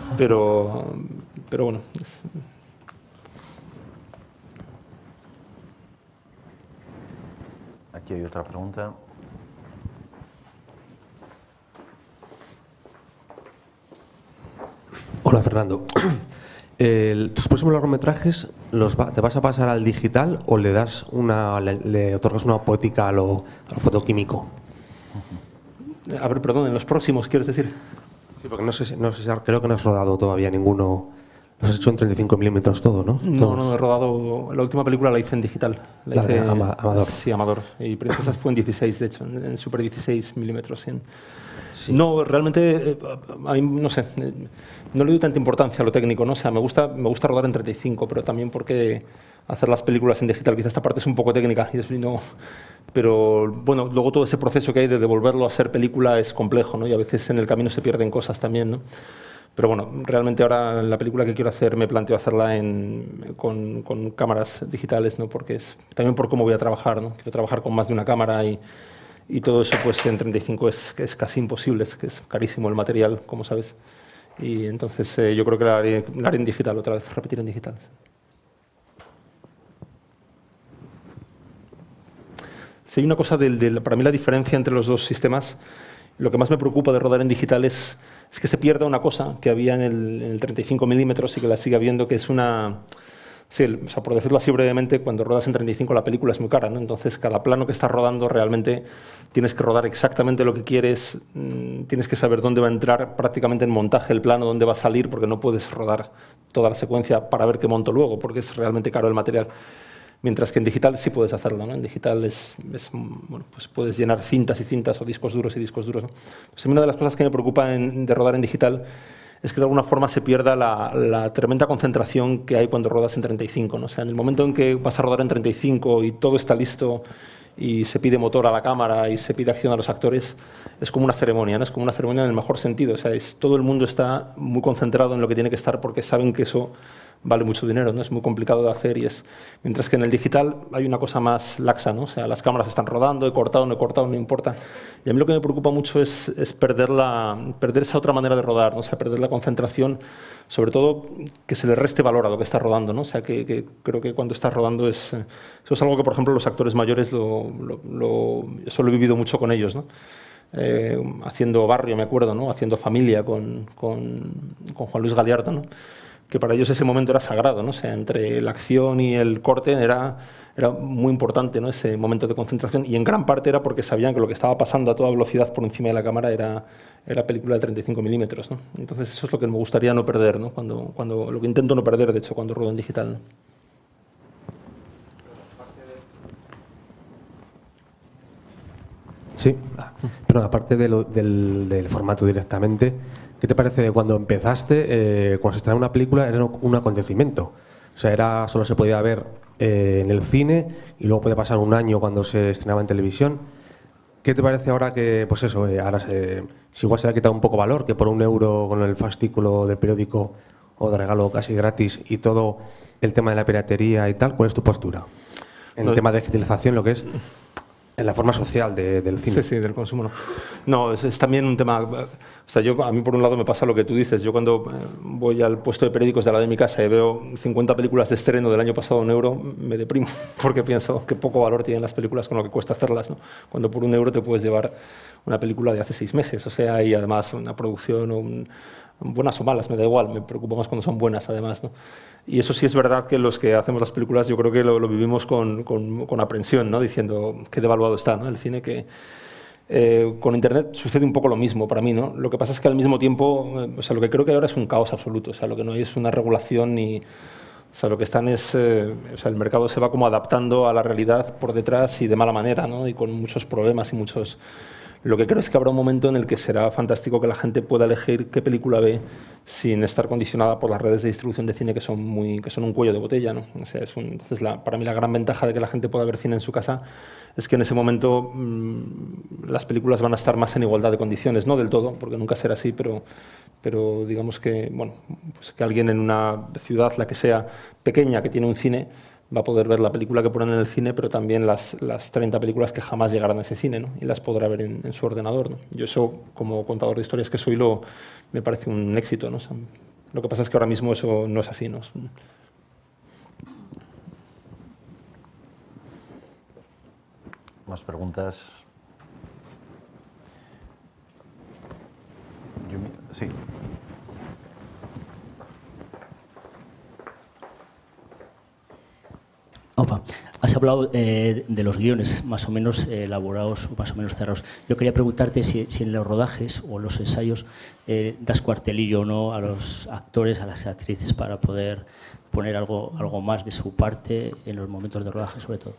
pero, pero bueno... Es, Aquí hay otra pregunta. Hola, Fernando. El, ¿Tus próximos largometrajes los va, te vas a pasar al digital o le das una, le, le otorgas una poética a lo, a lo fotoquímico? A ver, perdón, en los próximos, ¿quieres decir? Sí, porque no sé, no sé, creo que no has rodado todavía ninguno. Los has hecho en treinta y cinco milímetros todo, ¿no? No, Todos. no, he rodado. La última película la hice en digital. La, La hice, de Ama, Amador. Sí, Amador. Y Princesas fue en dieciséis, de hecho, en, en Super dieciséis milímetros. Sí. Sí. No, realmente, eh, a mí, no sé, eh, no le doy tanta importancia a lo técnico, ¿no? O sea, me gusta, me gusta rodar en treinta y cinco, pero también porque hacer las películas en digital, quizá esta parte es un poco técnica, y es, no, pero bueno, luego todo ese proceso que hay de devolverlo a ser película es complejo, ¿no? Y a veces en el camino se pierden cosas también, ¿no? Pero bueno, realmente ahora la película que quiero hacer me planteo hacerla en, con, con cámaras digitales, ¿no? Porque es también por cómo voy a trabajar, ¿no? Quiero trabajar con más de una cámara y, y todo eso pues en treinta y cinco es, es casi imposible, es que es carísimo el material, como sabes. Y entonces eh, yo creo que la haré, la haré en digital otra vez, repetir en digital. Si hay una cosa, del, del, para mí la diferencia entre los dos sistemas, lo que más me preocupa de rodar en digital es, es que se pierda una cosa que había en el, en el treinta y cinco milímetros y que la sigue habiendo, que es una... Sí, el, o sea, por decirlo así brevemente, cuando rodas en treinta y cinco la película es muy cara, ¿no? Entonces cada plano que estás rodando realmente tienes que rodar exactamente lo que quieres, mmm, tienes que saber dónde va a entrar prácticamente en montaje el plano, dónde va a salir, porque no puedes rodar toda la secuencia para ver qué monto luego, porque es realmente caro el material. Mientras que en digital sí puedes hacerlo, ¿no? En digital es, es, bueno, pues puedes llenar cintas y cintas o discos duros y discos duros, ¿no? Pues a mí una de las cosas que me preocupa en, de rodar en digital es que de alguna forma se pierda la, la tremenda concentración que hay cuando rodas en treinta y cinco, ¿no? O sea, en el momento en que vas a rodar en treinta y cinco y todo está listo y se pide motor a la cámara y se pide acción a los actores, es como una ceremonia, ¿no? Es como una ceremonia en el mejor sentido. O sea, es, todo el mundo está muy concentrado en lo que tiene que estar porque saben que eso vale mucho dinero, ¿no? Es muy complicado de hacer y es... Mientras que en el digital hay una cosa más laxa, ¿no? O sea, las cámaras están rodando, he cortado, no he cortado, no importa. Y a mí lo que me preocupa mucho es, es perder, la, perder esa otra manera de rodar, ¿no? O sea, perder la concentración, sobre todo que se le reste valor a lo que está rodando, ¿no? O sea, que, que creo que cuando estás rodando es... Eso es algo que, por ejemplo, los actores mayores, lo, lo, lo, eso lo he vivido mucho con ellos, ¿no? Eh, haciendo Barrio, me acuerdo, ¿no? Haciendo Familia con, con, con Juan Luis Galiardo, ¿no? Que para ellos ese momento era sagrado, ¿no? O sea, entre la acción y el corte era, era muy importante, ¿no? Ese momento de concentración, y en gran parte era porque sabían que lo que estaba pasando a toda velocidad por encima de la cámara era, era película de treinta y cinco milímetros, ¿no? Entonces eso es lo que me gustaría no perder, ¿no? Cuando, cuando, lo que intento no perder, de hecho, cuando rodo en digital, ¿no? Sí, pero aparte de lo, del, del formato directamente, ¿qué te parece de cuando empezaste, eh, cuando se estrenaba una película, era un acontecimiento? O sea, era, solo se podía ver eh, en el cine y luego podía pasar un año cuando se estrenaba en televisión. ¿Qué te parece ahora que, pues eso, eh, ahora se, si igual se le ha quitado un poco valor, que por un euro con el fascículo del periódico o de regalo casi gratis y todo el tema de la piratería y tal? ¿Cuál es tu postura en el no, tema de digitalización, lo que es en la forma social de, del cine? Sí, sí, del consumo. No, no es, es también un tema... O sea, yo, a mí por un lado me pasa lo que tú dices. Yo cuando voy al puesto de periódicos de al lado de mi casa y veo cincuenta películas de estreno del año pasado a un euro, me deprimo, porque pienso que poco valor tienen las películas con lo que cuesta hacerlas, ¿no? Cuando por un euro te puedes llevar una película de hace seis meses, o sea, y además una producción, un, buenas o malas, me da igual, me preocupa más cuando son buenas, además, ¿no? Y eso sí es verdad que los que hacemos las películas, yo creo que lo, lo vivimos con, con, con aprensión, ¿no? Diciendo qué devaluado está, ¿no? El cine, que... Eh, con Internet sucede un poco lo mismo para mí, ¿no? Lo que pasa es que al mismo tiempo, eh, o sea, lo que creo que ahora es un caos absoluto, o sea, lo que no hay es una regulación ni... O sea, lo que están es... Eh, o sea, el mercado se va como adaptando a la realidad por detrás y de mala manera, ¿no? Y con muchos problemas y muchos... Lo que creo es que habrá un momento en el que será fantástico que la gente pueda elegir qué película ve sin estar condicionada por las redes de distribución de cine que son, muy, que son un cuello de botella, ¿no? O sea, es un, entonces, la, para mí la gran ventaja de que la gente pueda ver cine en su casa es que en ese momento mmm, las películas van a estar más en igualdad de condiciones, no del todo, porque nunca será así, pero, pero digamos que, bueno, pues que alguien en una ciudad, la que sea, pequeña, que tiene un cine, va a poder ver la película que ponen en el cine, pero también las, las treinta películas que jamás llegarán a ese cine, ¿no? Y las podrá ver en, en su ordenador, ¿no? Yo eso, como contador de historias que soy, lo, me parece un éxito, ¿no? O sea, lo que pasa es que ahora mismo eso no es así, ¿no? ¿Más preguntas? Yo, sí. has hablado eh, de los guiones más o menos eh, elaborados o más o menos cerrados. Yo quería preguntarte si, si en los rodajes o los ensayos eh, das cuartelillo o no a los actores, a las actrices, para poder poner algo, algo más de su parte en los momentos de rodaje, sobre todo.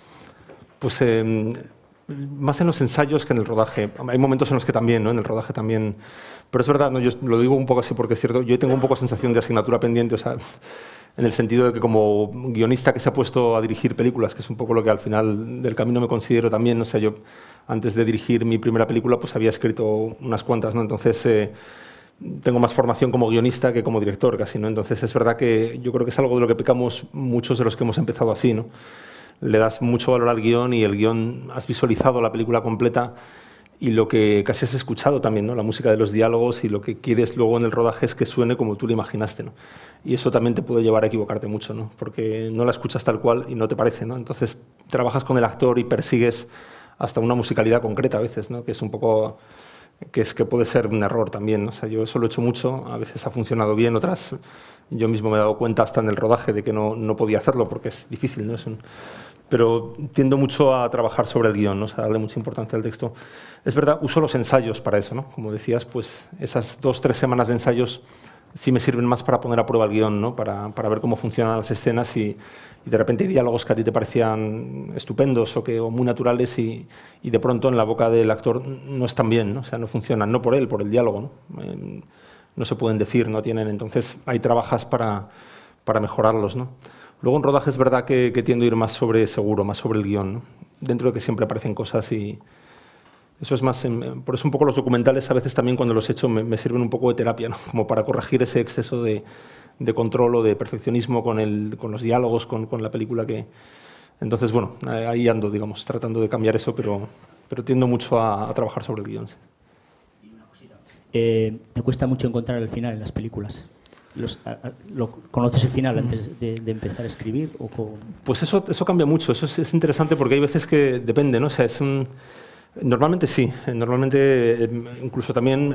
Pues eh, más en los ensayos que en el rodaje. Hay momentos en los que también, ¿no? En el rodaje también. Pero es verdad, ¿no? Yo lo digo un poco así porque es cierto, yo tengo un poco sensación de asignatura pendiente, o sea, en el sentido de que como guionista que se ha puesto a dirigir películas, que es un poco lo que al final del camino me considero también, o sea, yo antes de dirigir mi primera película pues había escrito unas cuantas, ¿no? Entonces eh, tengo más formación como guionista que como director casi, ¿no? Entonces es verdad que yo creo que es algo de lo que pecamos muchos de los que hemos empezado así, ¿no? Le das mucho valor al guión y el guión, has visualizado la película completa y lo que casi has escuchado también, ¿no? La música de los diálogos, y lo que quieres luego en el rodaje es que suene como tú lo imaginaste, ¿no? Y eso también te puede llevar a equivocarte mucho, ¿no? Porque no la escuchas tal cual y no te parece, ¿no? Entonces trabajas con el actor y persigues hasta una musicalidad concreta a veces, ¿no? Que es un poco, que es que puede ser un error también, ¿no? O sea, yo eso lo he hecho mucho, a veces ha funcionado bien, otras yo mismo me he dado cuenta hasta en el rodaje de que no, no podía hacerlo porque es difícil, ¿no? Es un, pero tiendo mucho a trabajar sobre el guión, ¿no? O sea, darle mucha importancia al texto. Es verdad, uso los ensayos para eso, ¿no? Como decías, pues esas dos, tres semanas de ensayos sí me sirven más para poner a prueba el guión, ¿no? Para, para ver cómo funcionan las escenas y, y de repente hay diálogos que a ti te parecían estupendos o, que, o muy naturales y, y de pronto en la boca del actor no están bien, ¿no? O sea, no funcionan, no por él, por el diálogo, ¿no? Eh, no se pueden decir, no tienen. Entonces ahí trabajas para, para mejorarlos, ¿no? Luego en rodaje es verdad que, que tiendo a ir más sobre seguro, más sobre el guión, ¿no? Dentro de que siempre aparecen cosas y eso es más... En, por eso un poco los documentales a veces también cuando los he hecho me, me sirven un poco de terapia, ¿no? Como para corregir ese exceso de, de control o de perfeccionismo con, el, con los diálogos, con, con la película que... Entonces, bueno, ahí ando, digamos, tratando de cambiar eso, pero, pero tiendo mucho a, a trabajar sobre el guión. Sí. Y una cosita. Eh, ¿Te cuesta mucho encontrar el final en las películas? Los, a, a, lo, ¿Conoces el final antes de, de empezar a escribir? O con... Pues eso, eso cambia mucho, eso es, es interesante porque hay veces que depende, ¿no? O sea, es un, normalmente sí, normalmente incluso también,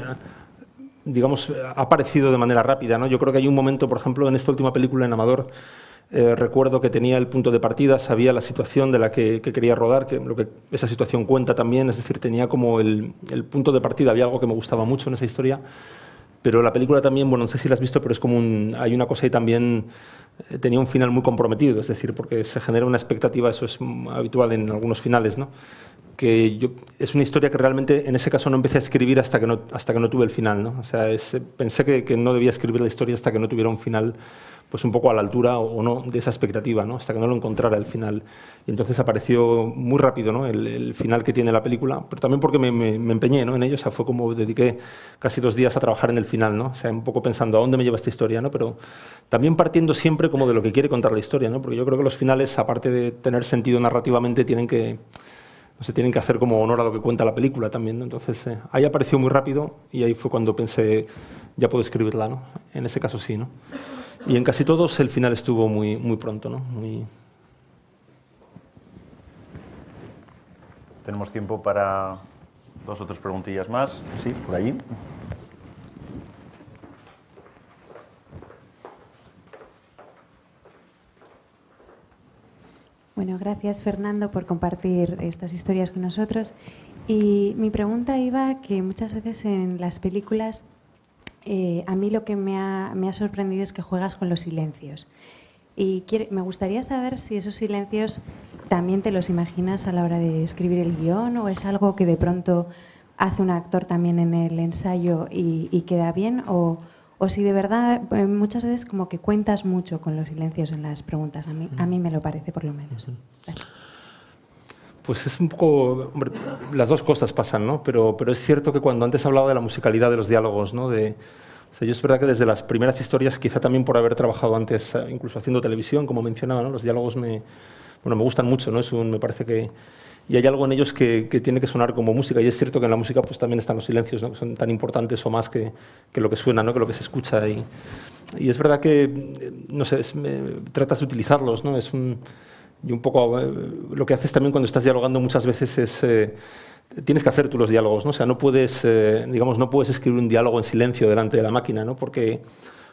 digamos, ha aparecido de manera rápida, ¿no? Yo creo que hay un momento, por ejemplo, en esta última película, en Amador, eh, recuerdo que tenía el punto de partida, sabía la situación de la que, que quería rodar, que lo que esa situación cuenta también, es decir, tenía como el, el punto de partida, había algo que me gustaba mucho en esa historia. Pero la película también, bueno, no sé si la has visto, pero es como un, hay una cosa ahí también, eh, tenía un final muy comprometido, es decir, porque se genera una expectativa, eso es habitual en algunos finales, ¿no? Que yo, es una historia que realmente en ese caso no empecé a escribir hasta que no, hasta que no tuve el final, ¿no? O sea, es, pensé que, que no debía escribir la historia hasta que no tuviera un final pues un poco a la altura o no de esa expectativa, ¿no? Hasta que no lo encontrara el final. Y entonces apareció muy rápido, ¿no? el, el final que tiene la película, pero también porque me, me, me empeñé, ¿no? En ello, o sea, fue como dediqué casi dos días a trabajar en el final, ¿no? O sea, un poco pensando a dónde me lleva esta historia, ¿no? Pero también partiendo siempre como de lo que quiere contar la historia, ¿no? Porque yo creo que los finales, aparte de tener sentido narrativamente, tienen que, no sé, tienen que hacer como honor a lo que cuenta la película también, ¿no? Entonces, eh, ahí apareció muy rápido y ahí fue cuando pensé, ya puedo escribirla, ¿no? En ese caso sí, ¿no? Y en casi todos el final estuvo muy, muy pronto, ¿no? Muy... Tenemos tiempo para dos o tres preguntillas más. Sí, por allí. Bueno, gracias Fernando por compartir estas historias con nosotros. Y mi pregunta iba que muchas veces en las películas Eh, a mí lo que me ha, me ha sorprendido es que juegas con los silencios. Y quiere, me gustaría saber si esos silencios también te los imaginas a la hora de escribir el guión o es algo que de pronto hace un actor también en el ensayo y, y queda bien o, o si de verdad eh, muchas veces como que cuentas mucho con los silencios en las preguntas. A mí, a mí me lo parece por lo menos. Gracias. Pues es un poco, hombre, las dos cosas pasan, ¿no? Pero, pero es cierto que cuando antes hablaba de la musicalidad de los diálogos, ¿no? De, o sea, yo es verdad que desde las primeras historias, quizá también por haber trabajado antes, incluso haciendo televisión, como mencionaba, ¿no? Los diálogos me, bueno, me gustan mucho, ¿no? Es un, me parece que y hay algo en ellos que, que tiene que sonar como música y es cierto que en la música pues también están los silencios, ¿no? Que son tan importantes o más que, que lo que suena, ¿no? Que lo que se escucha y, y es verdad que, no sé, es, me, tratas de utilizarlos, ¿no? Es un... Y un poco eh, lo que haces también cuando estás dialogando muchas veces es eh, tienes que hacer tú los diálogos, ¿no? O sea, no puedes, eh, digamos, no puedes escribir un diálogo en silencio delante de la máquina, ¿no? Porque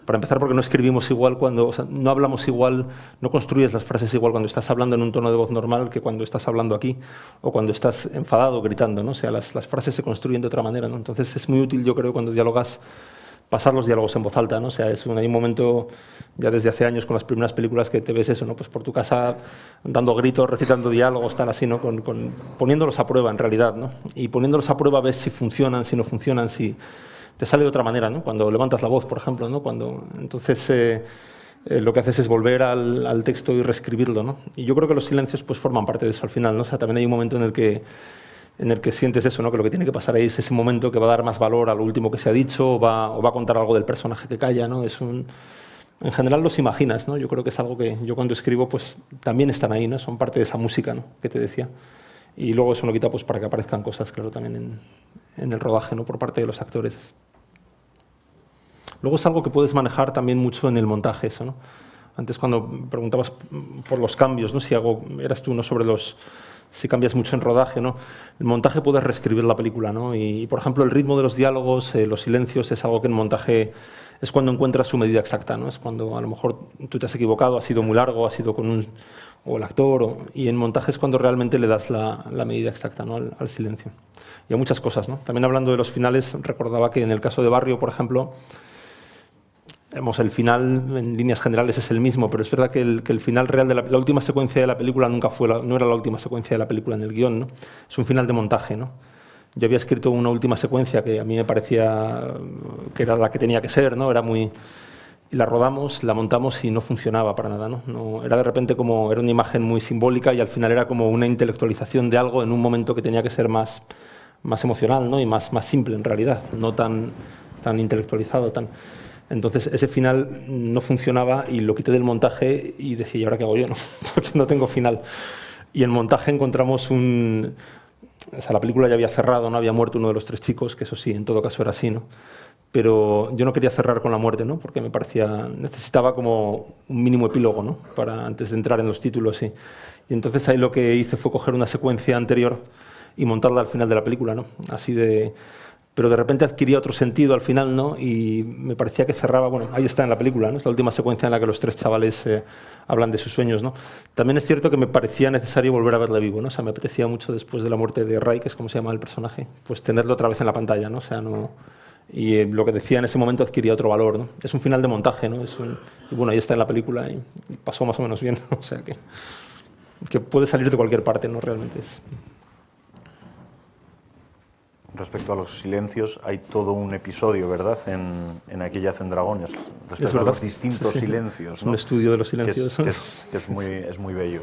Para empezar, porque no escribimos igual cuando, o sea, no hablamos igual, no construyes las frases igual cuando estás hablando en un tono de voz normal que cuando estás hablando aquí o cuando estás enfadado, gritando, ¿no? O sea, las, las frases se construyen de otra manera, ¿no? Entonces es muy útil, yo creo, cuando dialogas, pasar los diálogos en voz alta, ¿no? O sea, es un, hay un momento, ya desde hace años con las primeras películas que te ves eso, ¿no? Pues por tu casa dando gritos, recitando diálogos, tal así, ¿no? Con, con, poniéndolos a prueba en realidad, ¿no? Y poniéndolos a prueba ves si funcionan, si no funcionan, si te sale de otra manera, ¿no? Cuando levantas la voz, por ejemplo, ¿no? Cuando, entonces eh, eh, lo que haces es volver al, al texto y reescribirlo, ¿no? Y yo creo que los silencios pues forman parte de eso al final, ¿no? O sea, también hay un momento en el que en el que sientes eso, ¿no? Que lo que tiene que pasar ahí es ese momento que va a dar más valor a lo último que se ha dicho o va, o va a contar algo del personaje que calla, ¿no? Es un, en general los imaginas, ¿no? Yo creo que es algo que yo cuando escribo pues también están ahí, ¿no? Son parte de esa música, ¿no? Que te decía. Y luego eso no quita pues para que aparezcan cosas, claro, también en, en el rodaje, ¿no? Por parte de los actores. Luego es algo que puedes manejar también mucho en el montaje, eso, ¿no? Antes cuando preguntabas por los cambios, ¿no? Si algo eras tú, ¿no? Sobre los si cambias mucho en rodaje, ¿no? El montaje puedes reescribir la película, ¿no? Y, y por ejemplo, el ritmo de los diálogos, eh, los silencios, es algo que en montaje es cuando encuentras su medida exacta, ¿no? Es cuando a lo mejor tú te has equivocado, ha sido muy largo, ha sido con un... o el actor, o, y en montaje es cuando realmente le das la, la medida exacta, ¿no? al, al silencio. Y a muchas cosas, ¿no? También hablando de los finales, recordaba que en el caso de Barrio, por ejemplo, el final en líneas generales es el mismo, pero es verdad que el, que el final real de la, la última secuencia de la película nunca fue la, no era la última secuencia de la película en el guión, ¿no? Es un final de montaje, ¿no? Yo había escrito una última secuencia que a mí me parecía que era la que tenía que ser, ¿no? Era muy, y la rodamos, la montamos y no funcionaba para nada, ¿no? No, era de repente como era una imagen muy simbólica y al final era como una intelectualización de algo en un momento que tenía que ser más, más emocional, ¿no? Y más, más simple en realidad, no tan, tan intelectualizado, tan... Entonces ese final no funcionaba y lo quité del montaje y decía, ¿y ahora qué hago yo? No? Porque no tengo final. Y en montaje encontramos un... O sea, la película ya había cerrado, no había muerto uno de los tres chicos, que eso sí, en todo caso era así, ¿no? Pero yo no quería cerrar con la muerte, ¿no? Porque me parecía... Necesitaba como un mínimo epílogo, ¿no? Para, antes de entrar en los títulos, sí. Y entonces ahí lo que hice fue coger una secuencia anterior y montarla al final de la película, ¿no? Así de... Pero de repente adquiría otro sentido al final, ¿no? Y me parecía que cerraba, bueno, ahí está en la película, ¿no? Es la última secuencia en la que los tres chavales eh, hablan de sus sueños, ¿no? También es cierto que me parecía necesario volver a verle vivo, ¿no? O sea, me apetecía mucho después de la muerte de Ray, que es como se llama el personaje, pues tenerlo otra vez en la pantalla, ¿no? O sea, no... Y eh, lo que decía en ese momento adquiría otro valor, ¿no? Es un final de montaje, ¿no? Es un... Y bueno, ahí está en la película y, y pasó más o menos bien, ¿no? O sea, que, que puede salir de cualquier parte, ¿no? Realmente es... Respecto a los silencios, hay todo un episodio, ¿verdad?, en, en Aquí yacen dragones, respecto es verdad. a los distintos sí. silencios, Es ¿no? un estudio de los silencios. Que es, que es, que es, muy, es muy bello.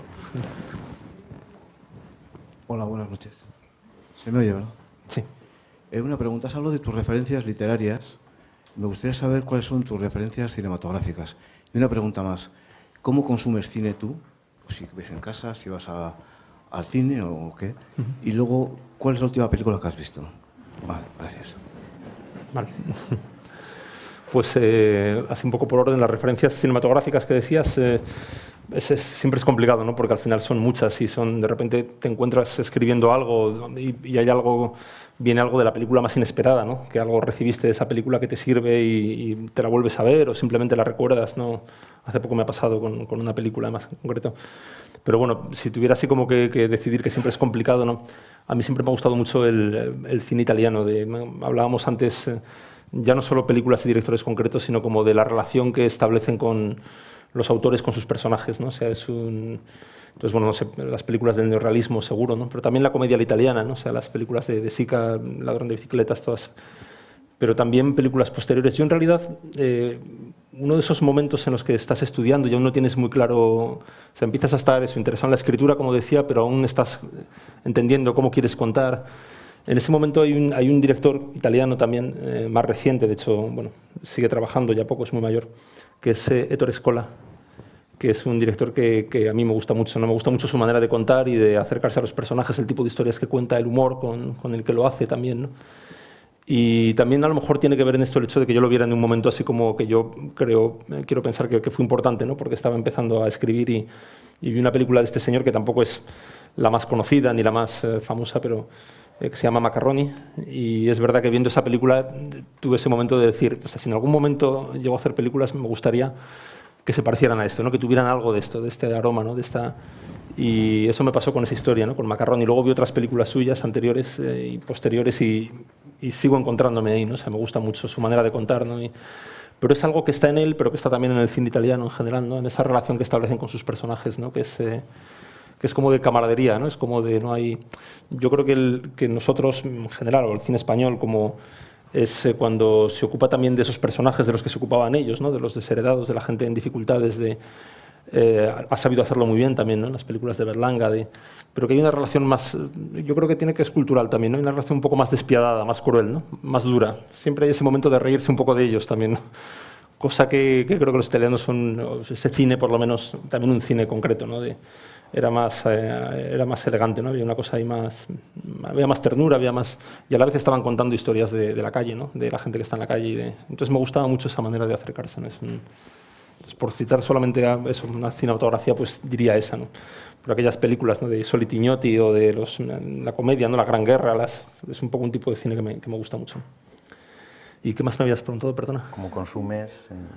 Hola, buenas noches. ¿Se me oye, verdad? Sí. Eh, una pregunta, has hablado de tus referencias literarias. Me gustaría saber cuáles son tus referencias cinematográficas. Y una pregunta más, ¿cómo consumes cine tú? Si ves en casa, si vas a, al cine o qué. Uh-huh. Y luego, ¿cuál es la última película que has visto? Vale, gracias. Vale. Pues eh, así un poco por orden, las referencias cinematográficas que decías, eh, es, es, siempre es complicado, ¿no? Porque al final son muchas y son, de repente te encuentras escribiendo algo y, y hay algo, viene algo de la película más inesperada, ¿no? Que algo recibiste de esa película que te sirve y, y te la vuelves a ver o simplemente la recuerdas, ¿no? Hace poco me ha pasado con, con una película más en concreto. Pero bueno, si tuviera así como que, que decidir, que siempre es complicado, ¿no? A mí siempre me ha gustado mucho el, el cine italiano. De, hablábamos antes eh, ya no solo películas y directores concretos, sino como de la relación que establecen con los autores con sus personajes, ¿no? O sea, es un... Entonces, bueno, no sé, las películas del neorrealismo seguro, ¿no? Pero también la comedia italiana, ¿no? O sea, las películas de, de Sica, Ladrón de bicicletas, todas... Pero también películas posteriores. Yo, en realidad, eh, uno de esos momentos en los que estás estudiando, ya no tienes muy claro... O sea, empiezas a estar eso, interesado en la escritura, como decía, pero aún estás entendiendo cómo quieres contar. En ese momento hay un, hay un director italiano también, eh, más reciente, de hecho, bueno, sigue trabajando, ya poco, es muy mayor, que es eh, Ettore Scola, que es un director que, que a mí me gusta mucho, ¿no? Me gusta mucho su manera de contar y de acercarse a los personajes, el tipo de historias que cuenta, el humor con, con el que lo hace también, ¿no? Y también a lo mejor tiene que ver en esto el hecho de que yo lo viera en un momento así como que yo creo, eh, quiero pensar que, que fue importante, ¿no? Porque estaba empezando a escribir y, y vi una película de este señor que tampoco es la más conocida ni la más eh, famosa, pero, eh, que se llama Macaroni, y es verdad que viendo esa película tuve ese momento de decir, pues, si en algún momento llego a hacer películas me gustaría que se parecieran a esto, ¿no? Que tuvieran algo de esto, de este aroma, ¿no? De esta... Y eso me pasó con esa historia, ¿no? Con Macaroni. Luego vi otras películas suyas anteriores eh, y posteriores y, y sigo encontrándome ahí, ¿no? O sea, me gusta mucho su manera de contar, ¿no? Y, pero es algo que está en él, pero que está también en el cine italiano en general, ¿no? En esa relación que establecen con sus personajes, ¿no? Que es, eh, que es como de camaradería, ¿no? Es como de no hay... Yo creo que, el, que nosotros, en general, o el cine español, como es eh, cuando se ocupa también de esos personajes de los que se ocupaban ellos, ¿no? De los desheredados, de la gente en dificultades, de... Eh, ha sabido hacerlo muy bien también, ¿no? En las películas de Berlanga, de, pero que hay una relación más, yo creo que tiene que es cultural también, ¿no? Hay una relación un poco más despiadada, más cruel, ¿no? Más dura. Siempre hay ese momento de reírse un poco de ellos también, ¿no? Cosa que, que creo que los italianos son, ese cine por lo menos, también un cine concreto, ¿no? De, era, más, eh, era más elegante, ¿no? Había una cosa ahí más, había más ternura, había más, y a la vez estaban contando historias de, de la calle, ¿no? De la gente que está en la calle. Y de, entonces me gustaba mucho esa manera de acercarse, ¿no? Es un, Pues por citar solamente a eso, una cinematografía, pues diría esa, ¿no? Por aquellas películas, ¿no? De Solitignotti o de los, la comedia, ¿no? La Gran Guerra, las, es un poco un tipo de cine que me, que me gusta mucho. ¿Y qué más me habías preguntado, perdona? ¿Cómo consumes?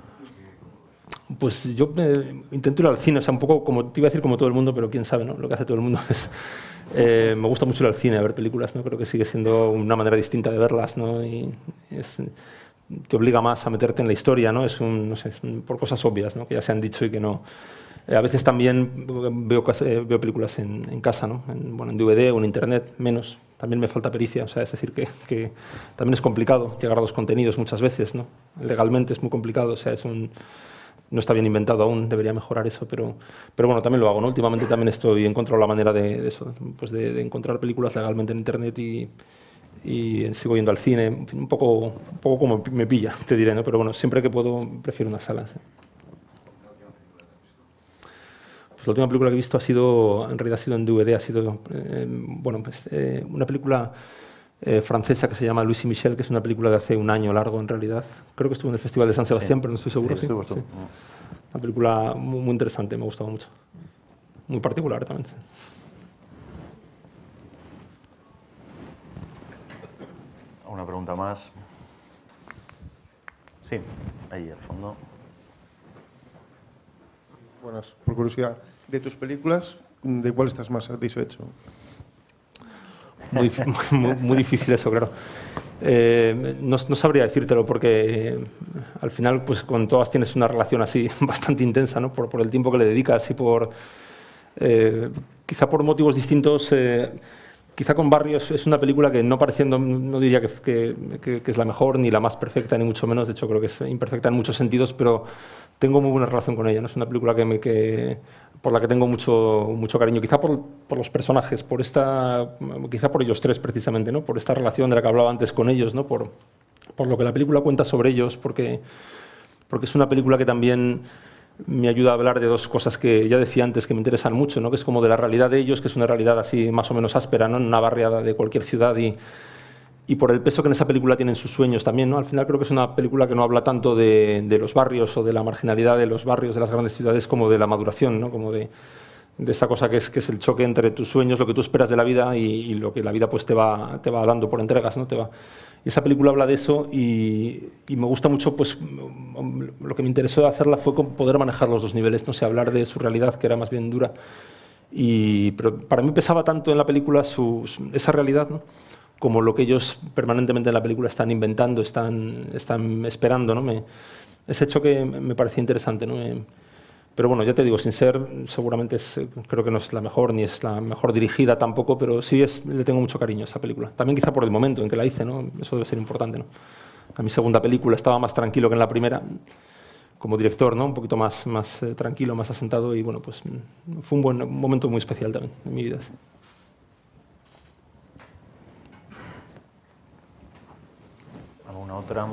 Pues yo eh, intento ir al cine, o sea, un poco como, te iba a decir como todo el mundo, pero quién sabe, ¿no? Lo que hace todo el mundo es... Eh, me gusta mucho ir al cine, a ver películas, ¿no? Creo que sigue siendo una manera distinta de verlas, ¿no? Y es... te obliga más a meterte en la historia, ¿no? Es un, no sé, es un, por cosas obvias, ¿no? Que ya se han dicho y que no. Eh, a veces también veo, eh, veo películas en, en casa, ¿no? En, bueno, en D V D o en Internet, menos. También me falta pericia, o sea, es decir, que, que también es complicado llegar a los contenidos muchas veces, ¿no? Legalmente es muy complicado, o sea, es un, no está bien inventado aún, debería mejorar eso, pero, pero bueno, también lo hago, ¿no? Últimamente también estoy, he encontrado la manera de, de eso, pues de, de encontrar películas legalmente en Internet y... y sigo yendo al cine, un poco, un poco como me pilla, te diré, ¿no? Pero bueno, siempre que puedo prefiero una sala. ¿Sí? Pues la última película que he visto ha sido, en realidad ha sido en D V D, ha sido, eh, bueno, pues, eh, una película eh, francesa que se llama Louis y Michel, que es una película de hace un año largo en realidad. Creo que estuvo en el Festival de San Sebastián, sí, pero no estoy seguro. Sí, estuvo, estuvo. Sí. Una película muy, muy interesante, me ha gustado mucho. Muy particular también. Sí. Una pregunta más. Sí, ahí al fondo. Buenas, por curiosidad, de tus películas, ¿de cuál estás más satisfecho? Muy, muy, muy difícil eso, claro. Eh, no, no sabría decírtelo porque eh, al final pues con todas tienes una relación así bastante intensa, ¿no? Por, por el tiempo que le dedicas y por... Eh, quizá por motivos distintos... Eh, Quizá con Barrios es una película que no pareciendo, no diría que, que, que es la mejor ni la más perfecta, ni mucho menos, de hecho creo que es imperfecta en muchos sentidos, pero tengo muy buena relación con ella, ¿no? Es una película que me, que, por la que tengo mucho, mucho cariño, quizá por, por los personajes, por esta, quizá por ellos tres precisamente, ¿no? Por esta relación de la que hablaba antes con ellos, ¿no? Por, por lo que la película cuenta sobre ellos, porque, porque es una película que también... me ayuda a hablar de dos cosas que ya decía antes que me interesan mucho, ¿no? Que es como de la realidad de ellos, que es una realidad así más o menos áspera, ¿no? En una barriada de cualquier ciudad y, y por el peso que en esa película tienen sus sueños también, ¿no? Al final creo que es una película que no habla tanto de, de los barrios o de la marginalidad de los barrios de las grandes ciudades como de la maduración, ¿no? Como de, de esa cosa que es, que es el choque entre tus sueños, lo que tú esperas de la vida y, y lo que la vida pues te va, te va dando por entregas, ¿no? Te va... Y esa película habla de eso y, y me gusta mucho, pues lo que me interesó hacerla fue poder manejar los dos niveles, no sé, hablar de su realidad, que era más bien dura. Y, pero para mí pesaba tanto en la película su, esa realidad, ¿no? Como lo que ellos permanentemente en la película están inventando, están, están esperando, ¿no? Me, ese choque me parecía interesante, ¿no? Me, pero bueno, ya te digo, sin ser, seguramente es, creo que no es la mejor, ni es la mejor dirigida tampoco, pero sí es, le tengo mucho cariño a esa película. También quizá por el momento en que la hice, ¿no? Eso debe ser importante, ¿no? A mi segunda película estaba más tranquilo que en la primera, como director, ¿no? Un poquito más, más eh, tranquilo, más asentado, y bueno, pues fue un, buen, un momento muy especial también en mi vida. Sí. ¿Alguna otra?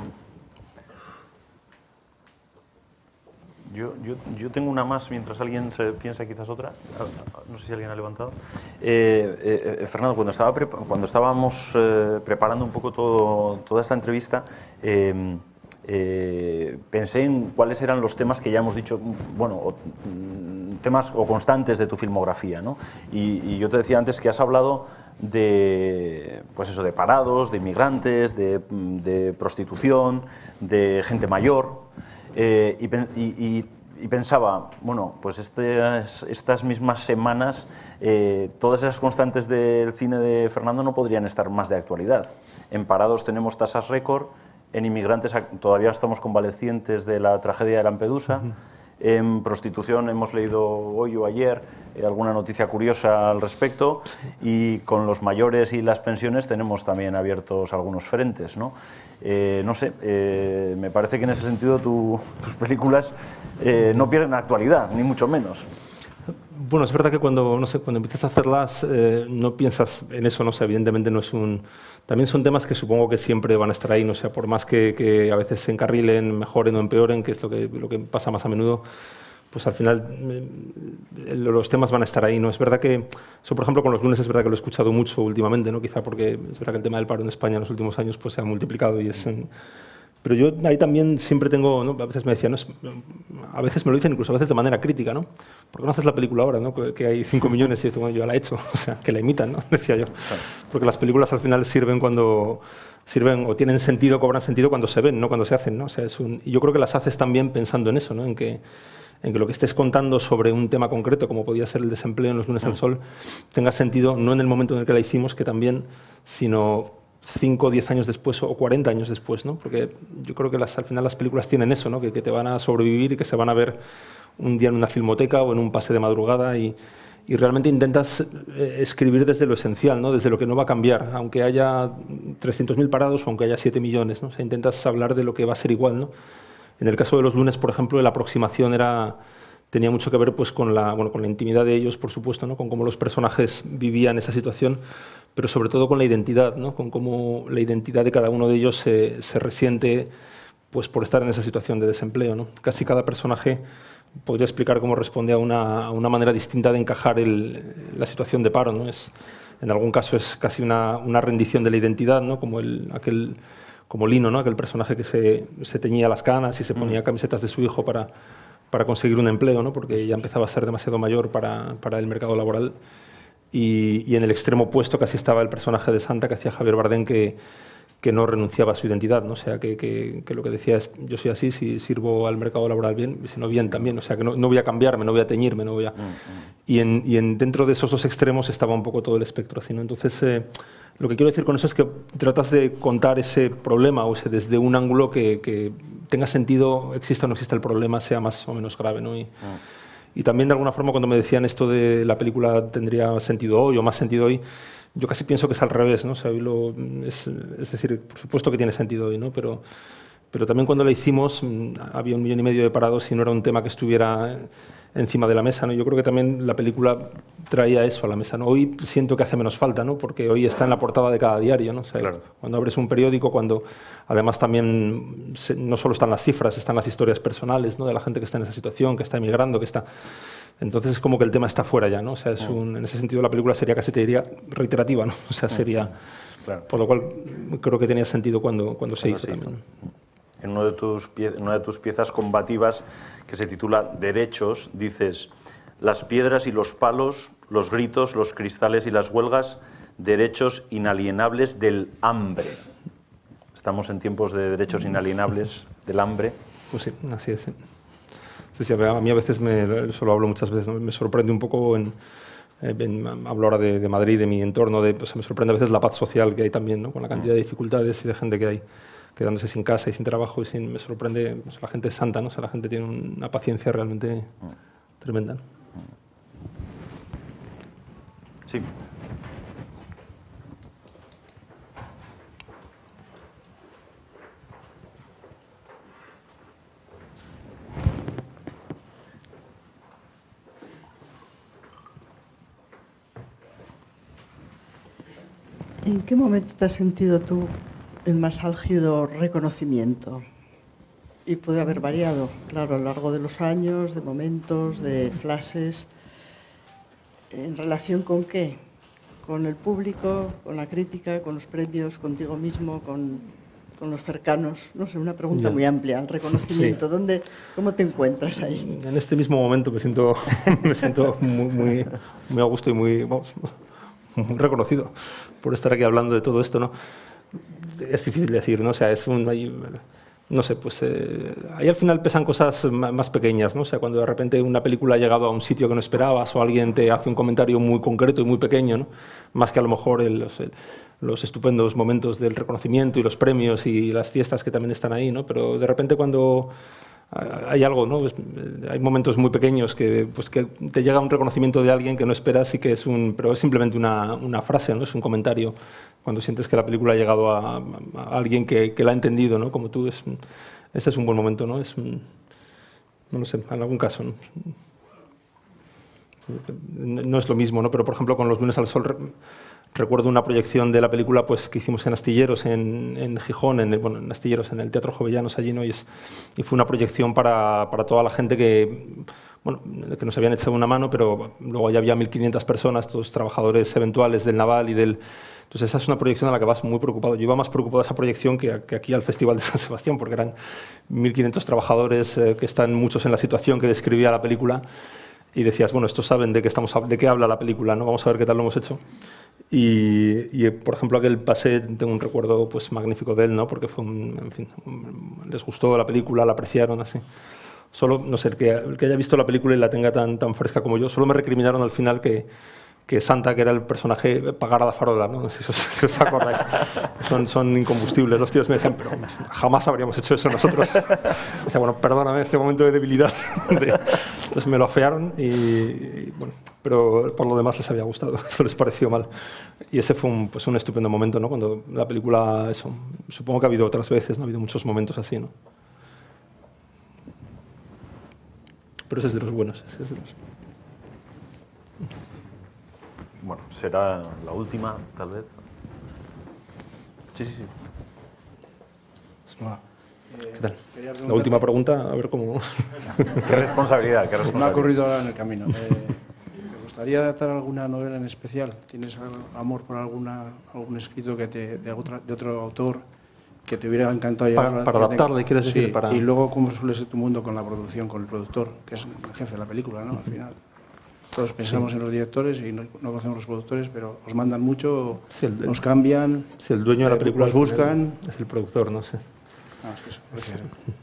Yo, yo, yo tengo una más mientras alguien se piensa quizás otra. No sé si alguien ha levantado. Eh, eh, Fernando, cuando, estaba cuando estábamos eh, preparando un poco todo, toda esta entrevista, eh, eh, pensé en cuáles eran los temas que ya hemos dicho, bueno, temas o constantes de tu filmografía, ¿no? Y, y yo te decía antes que has hablado de, pues eso, de parados, de inmigrantes, de, de prostitución, de gente mayor, eh, y, y, y pensaba, bueno, pues este, estas mismas semanas, eh, todas esas constantes del cine de Fernando no podrían estar más de actualidad. En parados tenemos tasas récord, en inmigrantes todavía estamos convalecientes de la tragedia de Lampedusa. Uh-huh. En prostitución hemos leído hoy o ayer eh, alguna noticia curiosa al respecto, y con los mayores y las pensiones tenemos también abiertos algunos frentes, ¿no? Eh, no sé, eh, me parece que en ese sentido tu, tus películas eh, no pierden actualidad, ni mucho menos. Bueno, es verdad que cuando, no sé, cuando empiezas a hacerlas eh, no piensas en eso, no sé, evidentemente no es un... También son temas que supongo que siempre van a estar ahí, no sé, por más que, que a veces se encarrilen, mejoren o empeoren, que es lo que, lo que pasa más a menudo, pues al final eh, los temas van a estar ahí, ¿no? Es verdad que, eso por ejemplo con los lunes es verdad que lo he escuchado mucho últimamente, ¿no? Quizá porque es verdad que el tema del paro en España en los últimos años pues se ha multiplicado y es... En, pero yo ahí también siempre tengo, ¿no? A veces me decían, ¿no? A veces me lo dicen incluso a veces de manera crítica, ¿no? ¿Por qué no haces la película ahora, ¿no? Que, que hay cinco millones y yo, bueno, yo ya la he hecho, o sea, que la imitan, ¿no? Decía yo. Porque las películas al final sirven cuando sirven o tienen sentido, cobran sentido cuando se ven, no cuando se hacen, ¿no? O sea, es un, y yo creo que las haces también pensando en eso, ¿no? En que, en que lo que estés contando sobre un tema concreto, como podía ser el desempleo en los lunes al sol, tenga sentido no en el momento en el que la hicimos, que también, sino cinco o diez años después o cuarenta años después, ¿no? Porque yo creo que las, al final las películas tienen eso, ¿no? Que, que te van a sobrevivir y que se van a ver un día en una filmoteca o en un pase de madrugada y, y realmente intentas eh, escribir desde lo esencial, ¿no? Desde lo que no va a cambiar, aunque haya trescientos mil parados o aunque haya siete millones, ¿no? O sea, intentas hablar de lo que va a ser igual, ¿no? En el caso de los lunes, por ejemplo, la aproximación era... tenía mucho que ver pues, con, la, bueno, con la intimidad de ellos, por supuesto, ¿no? Con cómo los personajes vivían esa situación, pero sobre todo con la identidad, ¿no? Con cómo la identidad de cada uno de ellos se, se resiente pues, por estar en esa situación de desempleo, ¿no? Casi cada personaje podría explicar cómo responde a una, a una manera distinta de encajar el, la situación de paro, ¿no? Es, en algún caso es casi una, una rendición de la identidad, ¿no? Como, el, aquel, como Lino, ¿no? Aquel personaje que se, se teñía las canas y se ponía camisetas de su hijo para... para conseguir un empleo, ¿no? Porque ya empezaba a ser demasiado mayor para, para el mercado laboral. Y, y en el extremo opuesto casi estaba el personaje de Santa que hacía Javier Bardem, que, que no renunciaba a su identidad, ¿no? O sea, que, que, que lo que decía es, yo soy así, si sirvo al mercado laboral bien, y si no bien también, o sea, que no, no voy a cambiarme, no voy a teñirme, no voy a... Y, en, y en, dentro de esos dos extremos estaba un poco todo el espectro así, ¿no? Entonces, eh, lo que quiero decir con eso es que tratas de contar ese problema o ese, desde un ángulo que, que tenga sentido, exista o no exista el problema, sea más o menos grave, ¿no? Y, ah. y también, de alguna forma, cuando me decían esto de la película tendría sentido hoy o más sentido hoy, yo casi pienso que es al revés, ¿no? O sea, hoy lo, es, es decir, por supuesto que tiene sentido hoy, ¿no? Pero, pero también cuando la hicimos había un millón y medio de parados y no era un tema que estuviera encima de la mesa, ¿no? Yo creo que también la película traía eso a la mesa, ¿no? Hoy siento que hace menos falta, ¿no? Porque hoy está en la portada de cada diario, ¿no? O sea, claro. Cuando abres un periódico, cuando además también se, no solo están las cifras, están las historias personales, ¿no? De la gente que está en esa situación, que está emigrando, que está... Entonces es como que el tema está fuera ya, ¿no? O sea, es un, en ese sentido la película sería casi, te diría, reiterativa, ¿no? O sea, sería... Claro. Por lo cual creo que tenía sentido cuando, cuando se hizo también. En uno de tus pie, una de tus piezas combativas, que se titula Derechos, dices: las piedras y los palos, los gritos, los cristales y las huelgas, derechos inalienables del hambre. Estamos en tiempos de derechos inalienables del hambre. Pues sí, así es. Sí. Sí, sí, a mí a veces, me, eso lo hablo muchas veces, ¿no? Me sorprende un poco, en, en, hablo ahora de, de Madrid, de mi entorno, de, pues, me sorprende a veces la paz social que hay también, ¿no? Con la cantidad de dificultades y de gente que hay quedándose sin casa y sin trabajo, y sin, me sorprende, pues, la gente es santa, ¿no? O sea, la gente tiene una paciencia realmente tremenda. Sí. ¿En qué momento te has sentido tú el más álgido reconocimiento? Y puede haber variado, claro, a lo largo de los años, de momentos, de flashes. ¿En relación con qué? ¿Con el público, con la crítica, con los premios, contigo mismo, con, con los cercanos? No sé, una pregunta Ya. muy amplia, el reconocimiento. Sí. ¿Dónde, ¿Cómo te encuentras ahí? En este mismo momento me siento, me siento muy, muy, muy a gusto y muy, vamos, muy reconocido por estar aquí hablando de todo esto, ¿no? Es difícil decir, ¿no? O sea, es un... Hay, no sé, pues eh, ahí al final pesan cosas más pequeñas, ¿no? O sea, cuando de repente una película ha llegado a un sitio que no esperabas o alguien te hace un comentario muy concreto y muy pequeño, ¿no? Más que a lo mejor el, los, el, los estupendos momentos del reconocimiento y los premios y las fiestas que también están ahí, ¿no? Pero de repente cuando hay algo, ¿no? Pues, hay momentos muy pequeños que, pues, que te llega un reconocimiento de alguien que no esperas y que es un, pero es simplemente una, una frase, ¿no? Es un comentario. Cuando sientes que la película ha llegado a, a alguien que, que la ha entendido, ¿no? Como tú, es, ese es un buen momento, ¿no? Es, no lo sé, en algún caso, ¿no? No es lo mismo, ¿no? Pero por ejemplo con Los lunes al sol recuerdo una proyección de la película pues, que hicimos en Astilleros, en, en Gijón, en, el, bueno, en Astilleros, en el Teatro Jovellanos allí, ¿no? Y, es, y fue una proyección para, para toda la gente que, bueno, que nos habían echado una mano, pero luego ya había mil quinientas personas, todos trabajadores eventuales del Naval y del... Entonces esa es una proyección a la que vas muy preocupado. Yo iba más preocupado de esa proyección que, que aquí al Festival de San Sebastián, porque eran mil quinientos trabajadores eh, que están muchos en la situación que describía la película y decías, bueno, estos saben de qué, estamos, de qué habla la película, ¿no? Vamos a ver qué tal lo hemos hecho. Y, y por ejemplo, aquel pase, tengo un recuerdo pues, magnífico de él, ¿no? Porque fue un, en fin, un, les gustó la película, la apreciaron, así. Solo, no sé, el que, el que haya visto la película y la tenga tan, tan fresca como yo, solo me recriminaron al final que que Santa, que era el personaje, pagara la farola, ¿no? No sé si os, si os acordáis. Son, son incombustibles. Los tíos me decían, pero jamás habríamos hecho eso nosotros. Decía, bueno, perdóname, este momento de debilidad. De... Entonces me lo afearon y, y, bueno, pero por lo demás les había gustado. Eso les pareció mal. Y ese fue un, pues, un estupendo momento, ¿no? Cuando la película, eso, supongo que ha habido otras veces, ¿no? Ha habido muchos momentos así, ¿no? Pero ese es de los buenos. Ese es de los... Bueno, será la última, tal vez. Sí, sí, sí. Hola. ¿Qué tal? La última pregunta, a ver cómo... ¿Qué responsabilidad? ¿Qué responsabilidad? Me ha ocurrido ahora en el camino. Eh, ¿Te gustaría adaptar alguna novela en especial? ¿Tienes amor por alguna, algún escrito que te, de, otra, de otro autor que te hubiera encantado llevar? Para, para adaptarle, ¿quieres decir? Sí, para... y luego cómo suele ser tu mundo con la producción, con el productor, que es el jefe de la película, ¿no? Al final. Todos pensamos sí. en los directores y no, no conocemos los productores, pero os mandan mucho, sí, el, nos cambian, sí, el dueño de la película los buscan. Es el, es el productor, no sé. Ah, es que eso, gracias.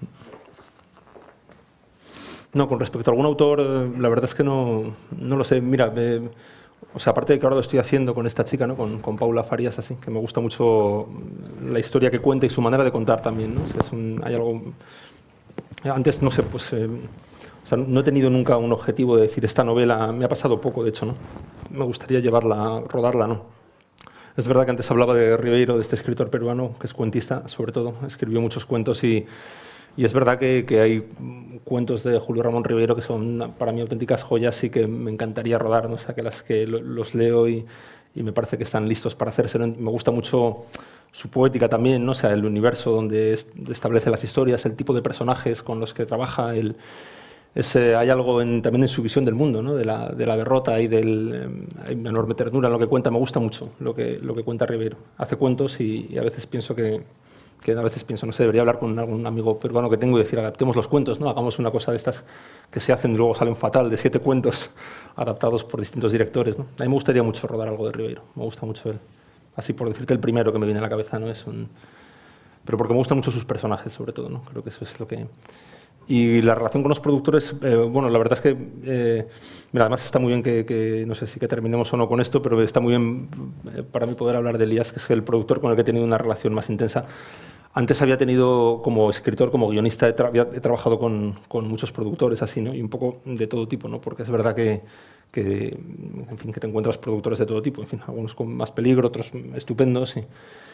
No, con respecto a algún autor, la verdad es que no, no lo sé. Mira, eh, o sea, aparte de que ahora lo estoy haciendo con esta chica, ¿no? con, con Paula Farias, así, que me gusta mucho la historia que cuenta y su manera de contar también, ¿no? O sea, es un, hay algo... Antes, no sé, pues... Eh, O sea, no he tenido nunca un objetivo de decir esta novela, me ha pasado poco, de hecho, ¿no? Me gustaría llevarla, rodarla, ¿no? Es verdad que antes hablaba de Ribeiro, de este escritor peruano, que es cuentista, sobre todo, escribió muchos cuentos y, y es verdad que, que hay cuentos de Julio Ramón Ribeiro que son para mí auténticas joyas y que me encantaría rodar, ¿no? O sea, que las que los leo y, y me parece que están listos para hacerse. Me gusta mucho su poética también, ¿no? O sea, el universo donde establece las historias, el tipo de personajes con los que trabaja, el... Es, eh, hay algo en, también en su visión del mundo, ¿no? de, la, de la derrota y del, eh, hay una enorme ternura en lo que cuenta. Me gusta mucho lo que, lo que cuenta Ribeiro. Hace cuentos y, y a veces pienso que, que a veces pienso, no sé, debería hablar con algún amigo peruano que tengo y decir, adaptemos los cuentos, ¿no? Hagamos una cosa de estas que se hacen y luego salen fatal, de siete cuentos adaptados por distintos directores, ¿no? A mí me gustaría mucho rodar algo de Ribeiro, me gusta mucho él. Así por decirte el primero que me viene a la cabeza, ¿no? Es un... Pero porque me gustan mucho sus personajes, sobre todo, ¿no? Creo que eso es lo que... Y la relación con los productores, eh, bueno, la verdad es que, eh, mira, además está muy bien que, que, no sé si que terminemos o no con esto, pero está muy bien eh, para mí poder hablar de Elías, que es el productor con el que he tenido una relación más intensa. Antes había tenido, como escritor, como guionista, he, tra he trabajado con, con muchos productores así, ¿no? Y un poco de todo tipo, ¿no? Porque es verdad que, que, en fin, que te encuentras productores de todo tipo, en fin, algunos con más peligro, otros estupendos, y,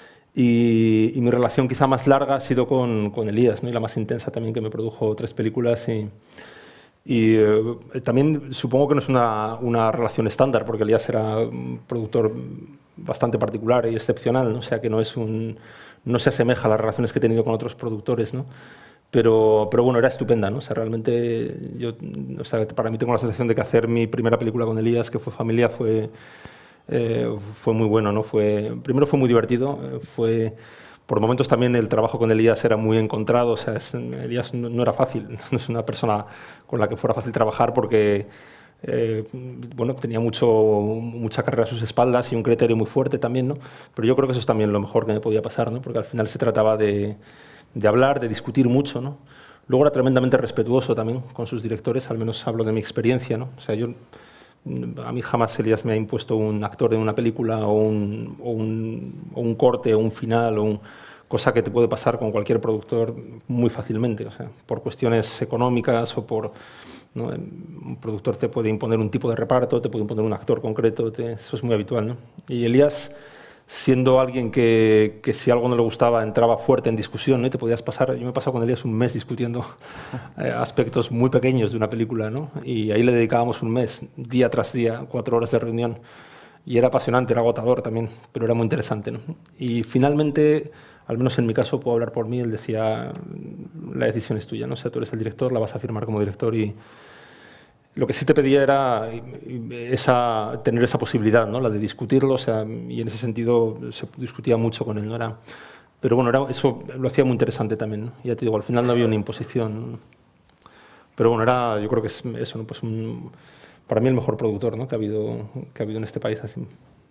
Y, y mi relación quizá más larga ha sido con, con Elías, ¿no? Y la más intensa también, que me produjo tres películas. Y, y eh, también supongo que no es una, una relación estándar, porque Elías era un productor bastante particular y excepcional, ¿no? O sea que no, es un, no se asemeja a las relaciones que he tenido con otros productores, ¿no? Pero, pero bueno, era estupenda, ¿no? O sea, realmente yo, o sea, para mí tengo la sensación de que hacer mi primera película con Elías, que fue Familia, fue... Eh, fue muy bueno, ¿no? Fue, primero fue muy divertido, eh, fue, por momentos también el trabajo con Elías era muy encontrado, o sea, es, Elías no, no era fácil, no es una persona con la que fuera fácil trabajar porque eh, bueno, tenía mucho, mucha carrera a sus espaldas y un criterio muy fuerte también, ¿no? Pero yo creo que eso es también lo mejor que me podía pasar, ¿no? Porque al final se trataba de, de hablar, de discutir mucho, ¿no? Luego era tremendamente respetuoso también con sus directores, al menos hablo de mi experiencia, ¿no? O sea, yo, a mí jamás Elías me ha impuesto un actor de una película o un, o un, o un corte o un final, o un, cosa que te puede pasar con cualquier productor muy fácilmente, o sea, por cuestiones económicas o por... ¿no? Un productor te puede imponer un tipo de reparto, te puede imponer un actor concreto, te, eso es muy habitual, ¿no? Y Elías, siendo alguien que, que si algo no le gustaba entraba fuerte en discusión, ¿no? Y te podías pasar, yo me he pasado con Elías un mes discutiendo eh, aspectos muy pequeños de una película, ¿no? Y ahí le dedicábamos un mes, día tras día, cuatro horas de reunión, y era apasionante, era agotador también, pero era muy interesante, ¿no? Y finalmente, al menos en mi caso, puedo hablar por mí, él decía, la decisión es tuya, ¿no? O sea, tú eres el director, la vas a firmar como director y lo que sí te pedía era esa, tener esa posibilidad, ¿no? La de discutirlo, o sea, y en ese sentido se discutía mucho con él, ¿no? Era, pero bueno, era, eso lo hacía muy interesante también, ¿no? Y ya te digo, al final no había una imposición, ¿no? Pero bueno, era, yo creo que es eso, ¿no? Pues un, para mí el mejor productor, ¿no? que, ha habido, que ha habido en este país. Así.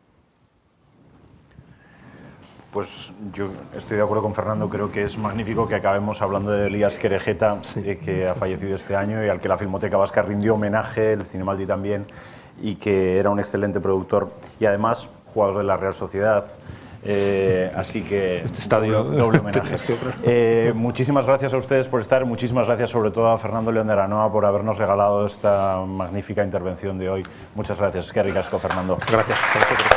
Pues yo estoy de acuerdo con Fernando, creo que es magnífico que acabemos hablando de Elías Querejeta, sí, eh, que ha fallecido este año y al que la Filmoteca Vasca rindió homenaje, el Cinemaldi también, y que era un excelente productor y además jugador de la Real Sociedad. Eh, así que este estadio doble, doble homenaje. Eh, muchísimas gracias a ustedes por estar, muchísimas gracias sobre todo a Fernando León de Aranoa por habernos regalado esta magnífica intervención de hoy. Muchas gracias. Qué ricasco, Fernando. Gracias.